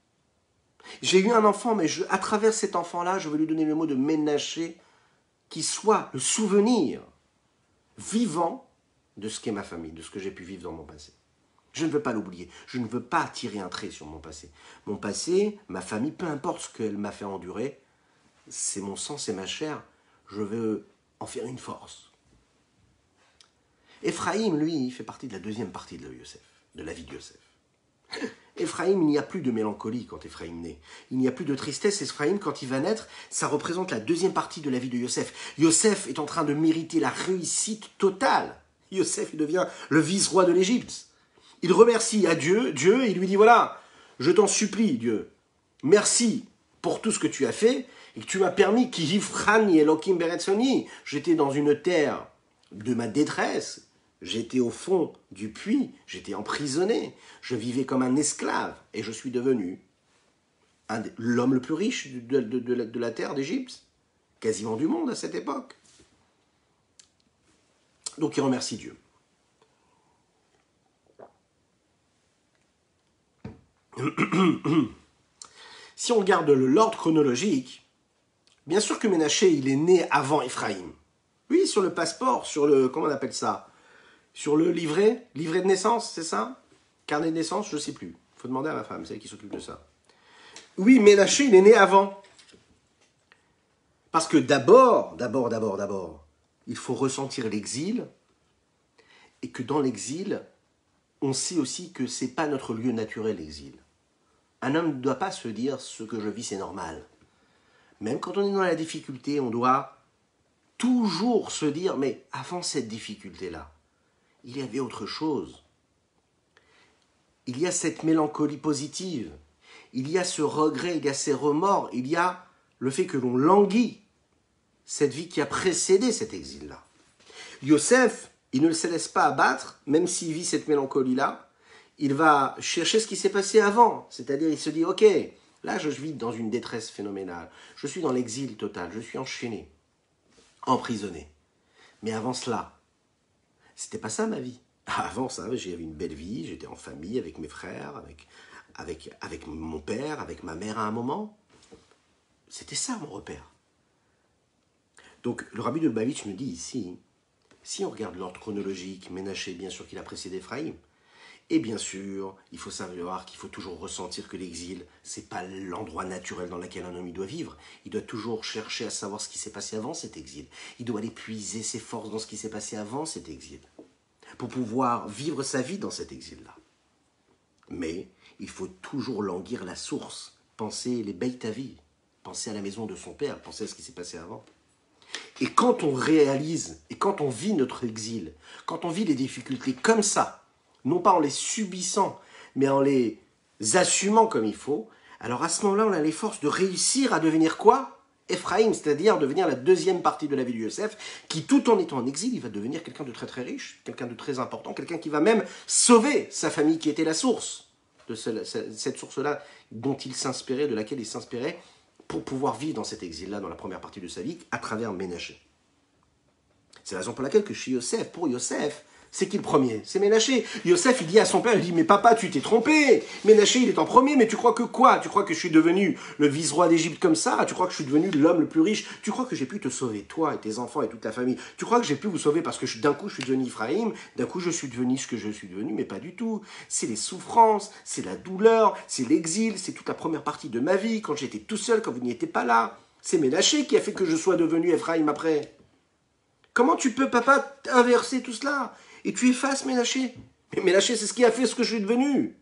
J'ai eu un enfant, mais je, à travers cet enfant-là, je veux lui donner le mot de Ménaché, qui soit le souvenir vivant de ce qu'est ma famille, de ce que j'ai pu vivre dans mon passé. Je ne veux pas l'oublier, je ne veux pas tirer un trait sur mon passé. Mon passé, ma famille, peu importe ce qu'elle m'a fait endurer, c'est mon sang, c'est ma chair, je veux en faire une force. Ephraïm, lui, il fait partie de la deuxième partie de, Yosef, de la vie de Yosef. Ephraïm, il n'y a plus de mélancolie quand Ephraïm naît. Il n'y a plus de tristesse. Ephraïm, quand il va naître, ça représente la deuxième partie de la vie de Yosef. Yosef est en train de mériter la réussite totale. Yosef, il devient le vice-roi de l'Égypte. Il remercie à Dieu, Dieu, et il lui dit, voilà, je t'en supplie, Dieu, merci pour tout ce que tu as fait, et que tu m'as permis, ki yifrani Elokim beretzoni, j'étais dans une terre de ma détresse, j'étais au fond du puits, j'étais emprisonné, je vivais comme un esclave, et je suis devenu un, l'homme le plus riche de, de, de, la, de la terre d'Égypte, quasiment du monde à cette époque. Donc il remercie Dieu. Si on regarde l'ordre chronologique, bien sûr que Ménaché, il est né avant Ephraïm. Oui, sur le passeport, sur le, comment on appelle ça? Sur le livret, livret de naissance, c'est ça? Carnet de naissance, je ne sais plus. Il faut demander à ma femme, c'est elle qui s'occupe de ça. Oui, Ménaché, il est né avant. Parce que d'abord, d'abord, d'abord, d'abord, il faut ressentir l'exil, et que dans l'exil, on sait aussi que ce n'est pas notre lieu naturel, l'exil. Un homme ne doit pas se dire « ce que je vis, c'est normal ». Même quand on est dans la difficulté, on doit toujours se dire « mais avant cette difficulté-là, il y avait autre chose. Il y a cette mélancolie positive, il y a ce regret, il y a ces remords, il y a le fait que l'on languit cette vie qui a précédé cet exil-là. Yosef, il ne se laisse pas abattre, même s'il vit cette mélancolie-là, il va chercher ce qui s'est passé avant. C'est-à-dire, il se dit, ok, là je vis dans une détresse phénoménale, je suis dans l'exil total, je suis enchaîné, emprisonné. Mais avant cela, c'était pas ça ma vie. Avant ça, j'avais une belle vie, j'étais en famille avec mes frères, avec, avec, avec mon père, avec ma mère à un moment. C'était ça mon repère. Donc le rabbi de Lubavitch nous dit ici, si on regarde l'ordre chronologique, Ménaché, bien sûr qu'il a précédé Ephraïm, et bien sûr, il faut savoir qu'il faut toujours ressentir que l'exil, c'est pas l'endroit naturel dans lequel un homme il doit vivre. Il doit toujours chercher à savoir ce qui s'est passé avant cet exil. Il doit aller puiser ses forces dans ce qui s'est passé avant cet exil, pour pouvoir vivre sa vie dans cet exil-là. Mais il faut toujours languir la source, penser les Beit Avi, penser à la maison de son père, penser à ce qui s'est passé avant. Et quand on réalise, et quand on vit notre exil, quand on vit les difficultés comme ça, non pas en les subissant, mais en les assumant comme il faut, alors à ce moment-là, on a les forces de réussir à devenir quoi ? Ephraïm, c'est-à-dire devenir la deuxième partie de la vie de Yosef, qui tout en étant en exil, il va devenir quelqu'un de très très riche, quelqu'un de très important, quelqu'un qui va même sauver sa famille qui était la source de ce, cette source-là dont il s'inspirait, de laquelle il s'inspirait pour pouvoir vivre dans cet exil-là, dans la première partie de sa vie, à travers Ménaché. C'est la raison pour laquelle que chez Yosef, pour Yosef, c'est qui le premier? C'est Ménaché. Yosef, il dit à son père, il dit, mais papa, tu t'es trompé. Ménaché, il est en premier, mais tu crois que quoi? Tu crois que je suis devenu le vice-roi d'Égypte comme ça? Tu crois que je suis devenu l'homme le plus riche? Tu crois que j'ai pu te sauver, toi et tes enfants et toute ta famille? Tu crois que j'ai pu vous sauver parce que d'un coup, je suis devenu Ephraïm, d'un coup, je suis devenu ce que je suis devenu? Mais pas du tout. C'est les souffrances, c'est la douleur, c'est l'exil, c'est toute la première partie de ma vie, quand j'étais tout seul, quand vous n'y étiez pas là. C'est Ménaché qui a fait que je sois devenu Ephraïm après. Comment tu peux, papa, inverser tout cela? Et tu effaces Ménaché. Mais Ménaché, c'est ce qui a fait ce que je suis devenu.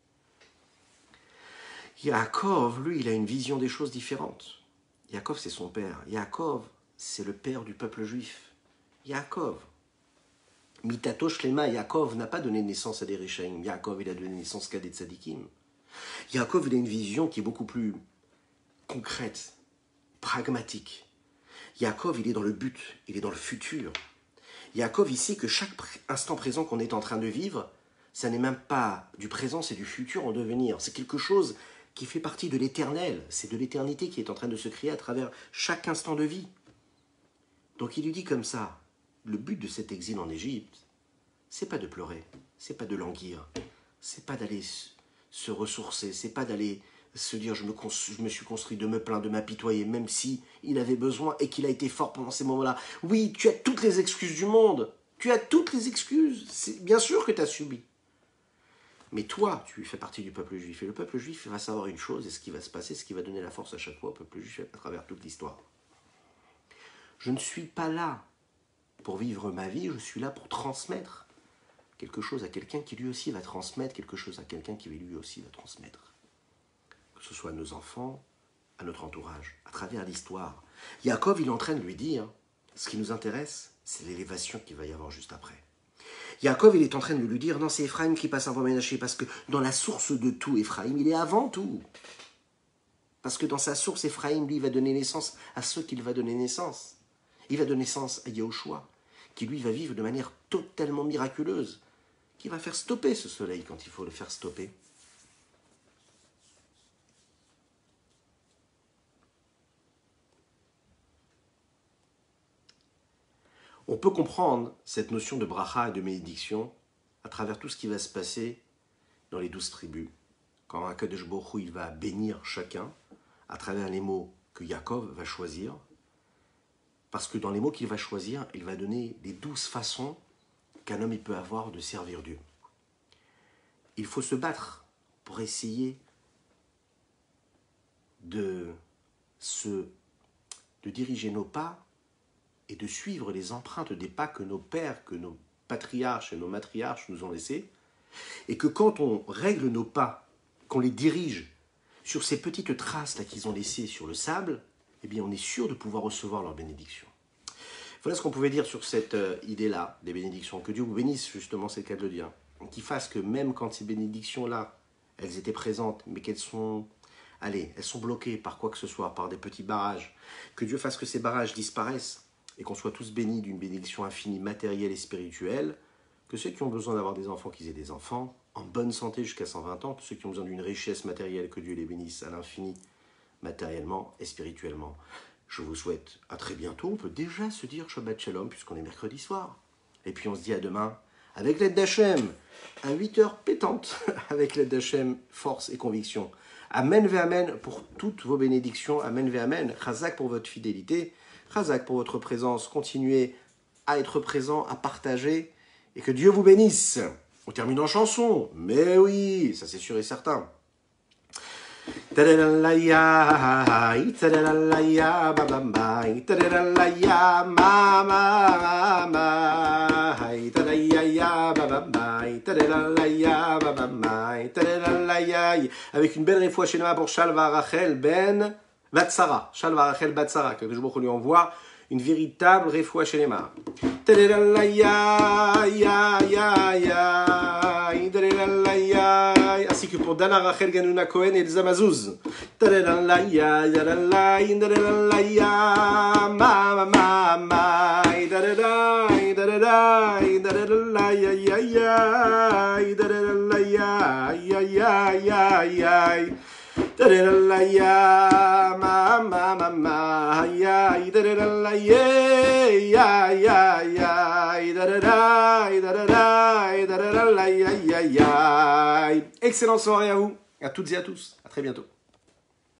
Yaakov, lui, il a une vision des choses différentes. Yaakov, c'est son père. Yaakov, c'est le père du peuple juif. Yaakov. Mitato Shlema, Yaakov n'a pas donné naissance à des Réchaïm. Yaakov, il a donné naissance qu'à des tzadikim. Yaakov, il a une vision qui est beaucoup plus concrète, pragmatique. Yaakov, il est dans le but, il est dans le futur. Yaakov, il sait que chaque instant présent qu'on est en train de vivre, ça n'est même pas du présent, c'est du futur en devenir. C'est quelque chose qui fait partie de l'éternel. C'est de l'éternité qui est en train de se créer à travers chaque instant de vie. Donc il lui dit comme ça, le but de cet exil en Égypte, c'est pas de pleurer, c'est pas de languir, c'est pas d'aller se ressourcer, c'est pas d'aller se dire je me, je me suis construit de me plaindre, de m'apitoyer, même si il avait besoin et qu'il a été fort pendant ces moments-là. Oui, tu as toutes les excuses du monde. Tu as toutes les excuses. C'est bien sûr que tu as subi. Mais toi, tu fais partie du peuple juif. Et le peuple juif va savoir une chose, et ce qui va se passer, ce qui va donner la force à chaque fois au peuple juif à travers toute l'histoire. Je ne suis pas là pour vivre ma vie, je suis là pour transmettre quelque chose à quelqu'un qui lui aussi va transmettre quelque chose à quelqu'un qui lui aussi va transmettre. Que ce soit à nos enfants, à notre entourage, à travers l'histoire. Yaakov, il est en train de lui dire, ce qui nous intéresse, c'est l'élévation qu'il va y avoir juste après. Yaakov, il est en train de lui dire, non, c'est Ephraïm qui passe avant Ménaché, parce que dans la source de tout, Ephraïm, il est avant tout. Parce que dans sa source, Ephraïm, lui, va donner naissance à ceux qu'il va donner naissance. Il va donner naissance à Yahushua, qui lui va vivre de manière totalement miraculeuse, qui va faire stopper ce soleil quand il faut le faire stopper. On peut comprendre cette notion de bracha et de bénédiction à travers tout ce qui va se passer dans les douze tribus. Quand Akadosh Baruch Hu, il va bénir chacun à travers les mots que Yaakov va choisir, parce que dans les mots qu'il va choisir, il va donner les douze façons qu'un homme il peut avoir de servir Dieu. Il faut se battre pour essayer de, se, de diriger nos pas et de suivre les empreintes des pas que nos pères, que nos patriarches et nos matriarches nous ont laissés, et que quand on règle nos pas, qu'on les dirige sur ces petites traces-là qu'ils ont laissées sur le sable, eh bien on est sûr de pouvoir recevoir leur bénédiction. Voilà ce qu'on pouvait dire sur cette euh, idée-là, des bénédictions. Que Dieu vous bénisse, justement, c'est le cas de le dire. Qu'il fasse que même quand ces bénédictions-là, elles étaient présentes, mais qu'elles sont allez, elles sont bloquées par quoi que ce soit, par des petits barrages. Que Dieu fasse que ces barrages disparaissent et qu'on soit tous bénis d'une bénédiction infinie matérielle et spirituelle. Que ceux qui ont besoin d'avoir des enfants, qu'ils aient des enfants, en bonne santé jusqu'à cent vingt ans. Que ceux qui ont besoin d'une richesse matérielle, que Dieu les bénisse à l'infini, matériellement et spirituellement. Je vous souhaite à très bientôt. On peut déjà se dire Shabbat Shalom puisqu'on est mercredi soir. Et puis on se dit à demain, avec l'aide d'Hachem, à huit heures pétantes, avec l'aide d'Hachem, force et conviction. Amen ve Amen pour toutes vos bénédictions. Amen ve Amen. Chazak pour votre fidélité. Chazak pour votre présence. Continuez à être présent, à partager. Et que Dieu vous bénisse. On termine en chanson. Mais oui, ça c'est sûr et certain. Ta-da-da-la-ya, ta-da-da-la-ya, ba-ba-ba, ta-da-da-la-ya, ma-ma-ma, ta-da-ya-ya, ba-ba-ba, ta-da-da-la-ya, ba-ba-ba, ta-da-da-la-ya. Avec une belle réfoua chez nous pour Shalva Rachel Ben Batsara. Shalva Rachel Batsara, que je vous lui envoie une véritable réfoua chez les mains. Ta-da-da-la-ya, ya, ya, ya, ta-da-da-la-ya. Ainsi que pour Dana Rachel Ganouna Cohen et Elsa Mazouz. Ta-da-da-la-ya, ta-da-da-la-ya, ta-da-da-la-ya, ma, ma, ma, ma, ta-da-da, ta-da-da, ta-da-da-la-ya, ya, ya, ta-da-da-la-ya, ya, ya, ya, ya. Ta-da-da-la-ya, ma, ma, ma, ma, ya, ta-da-da-la-ya, ya, ya, ya, ta-da-da, ta-da-da, ta-da-da-la-ya, ya, ya. Excellente soirée à vous, à toutes et à tous, à très bientôt.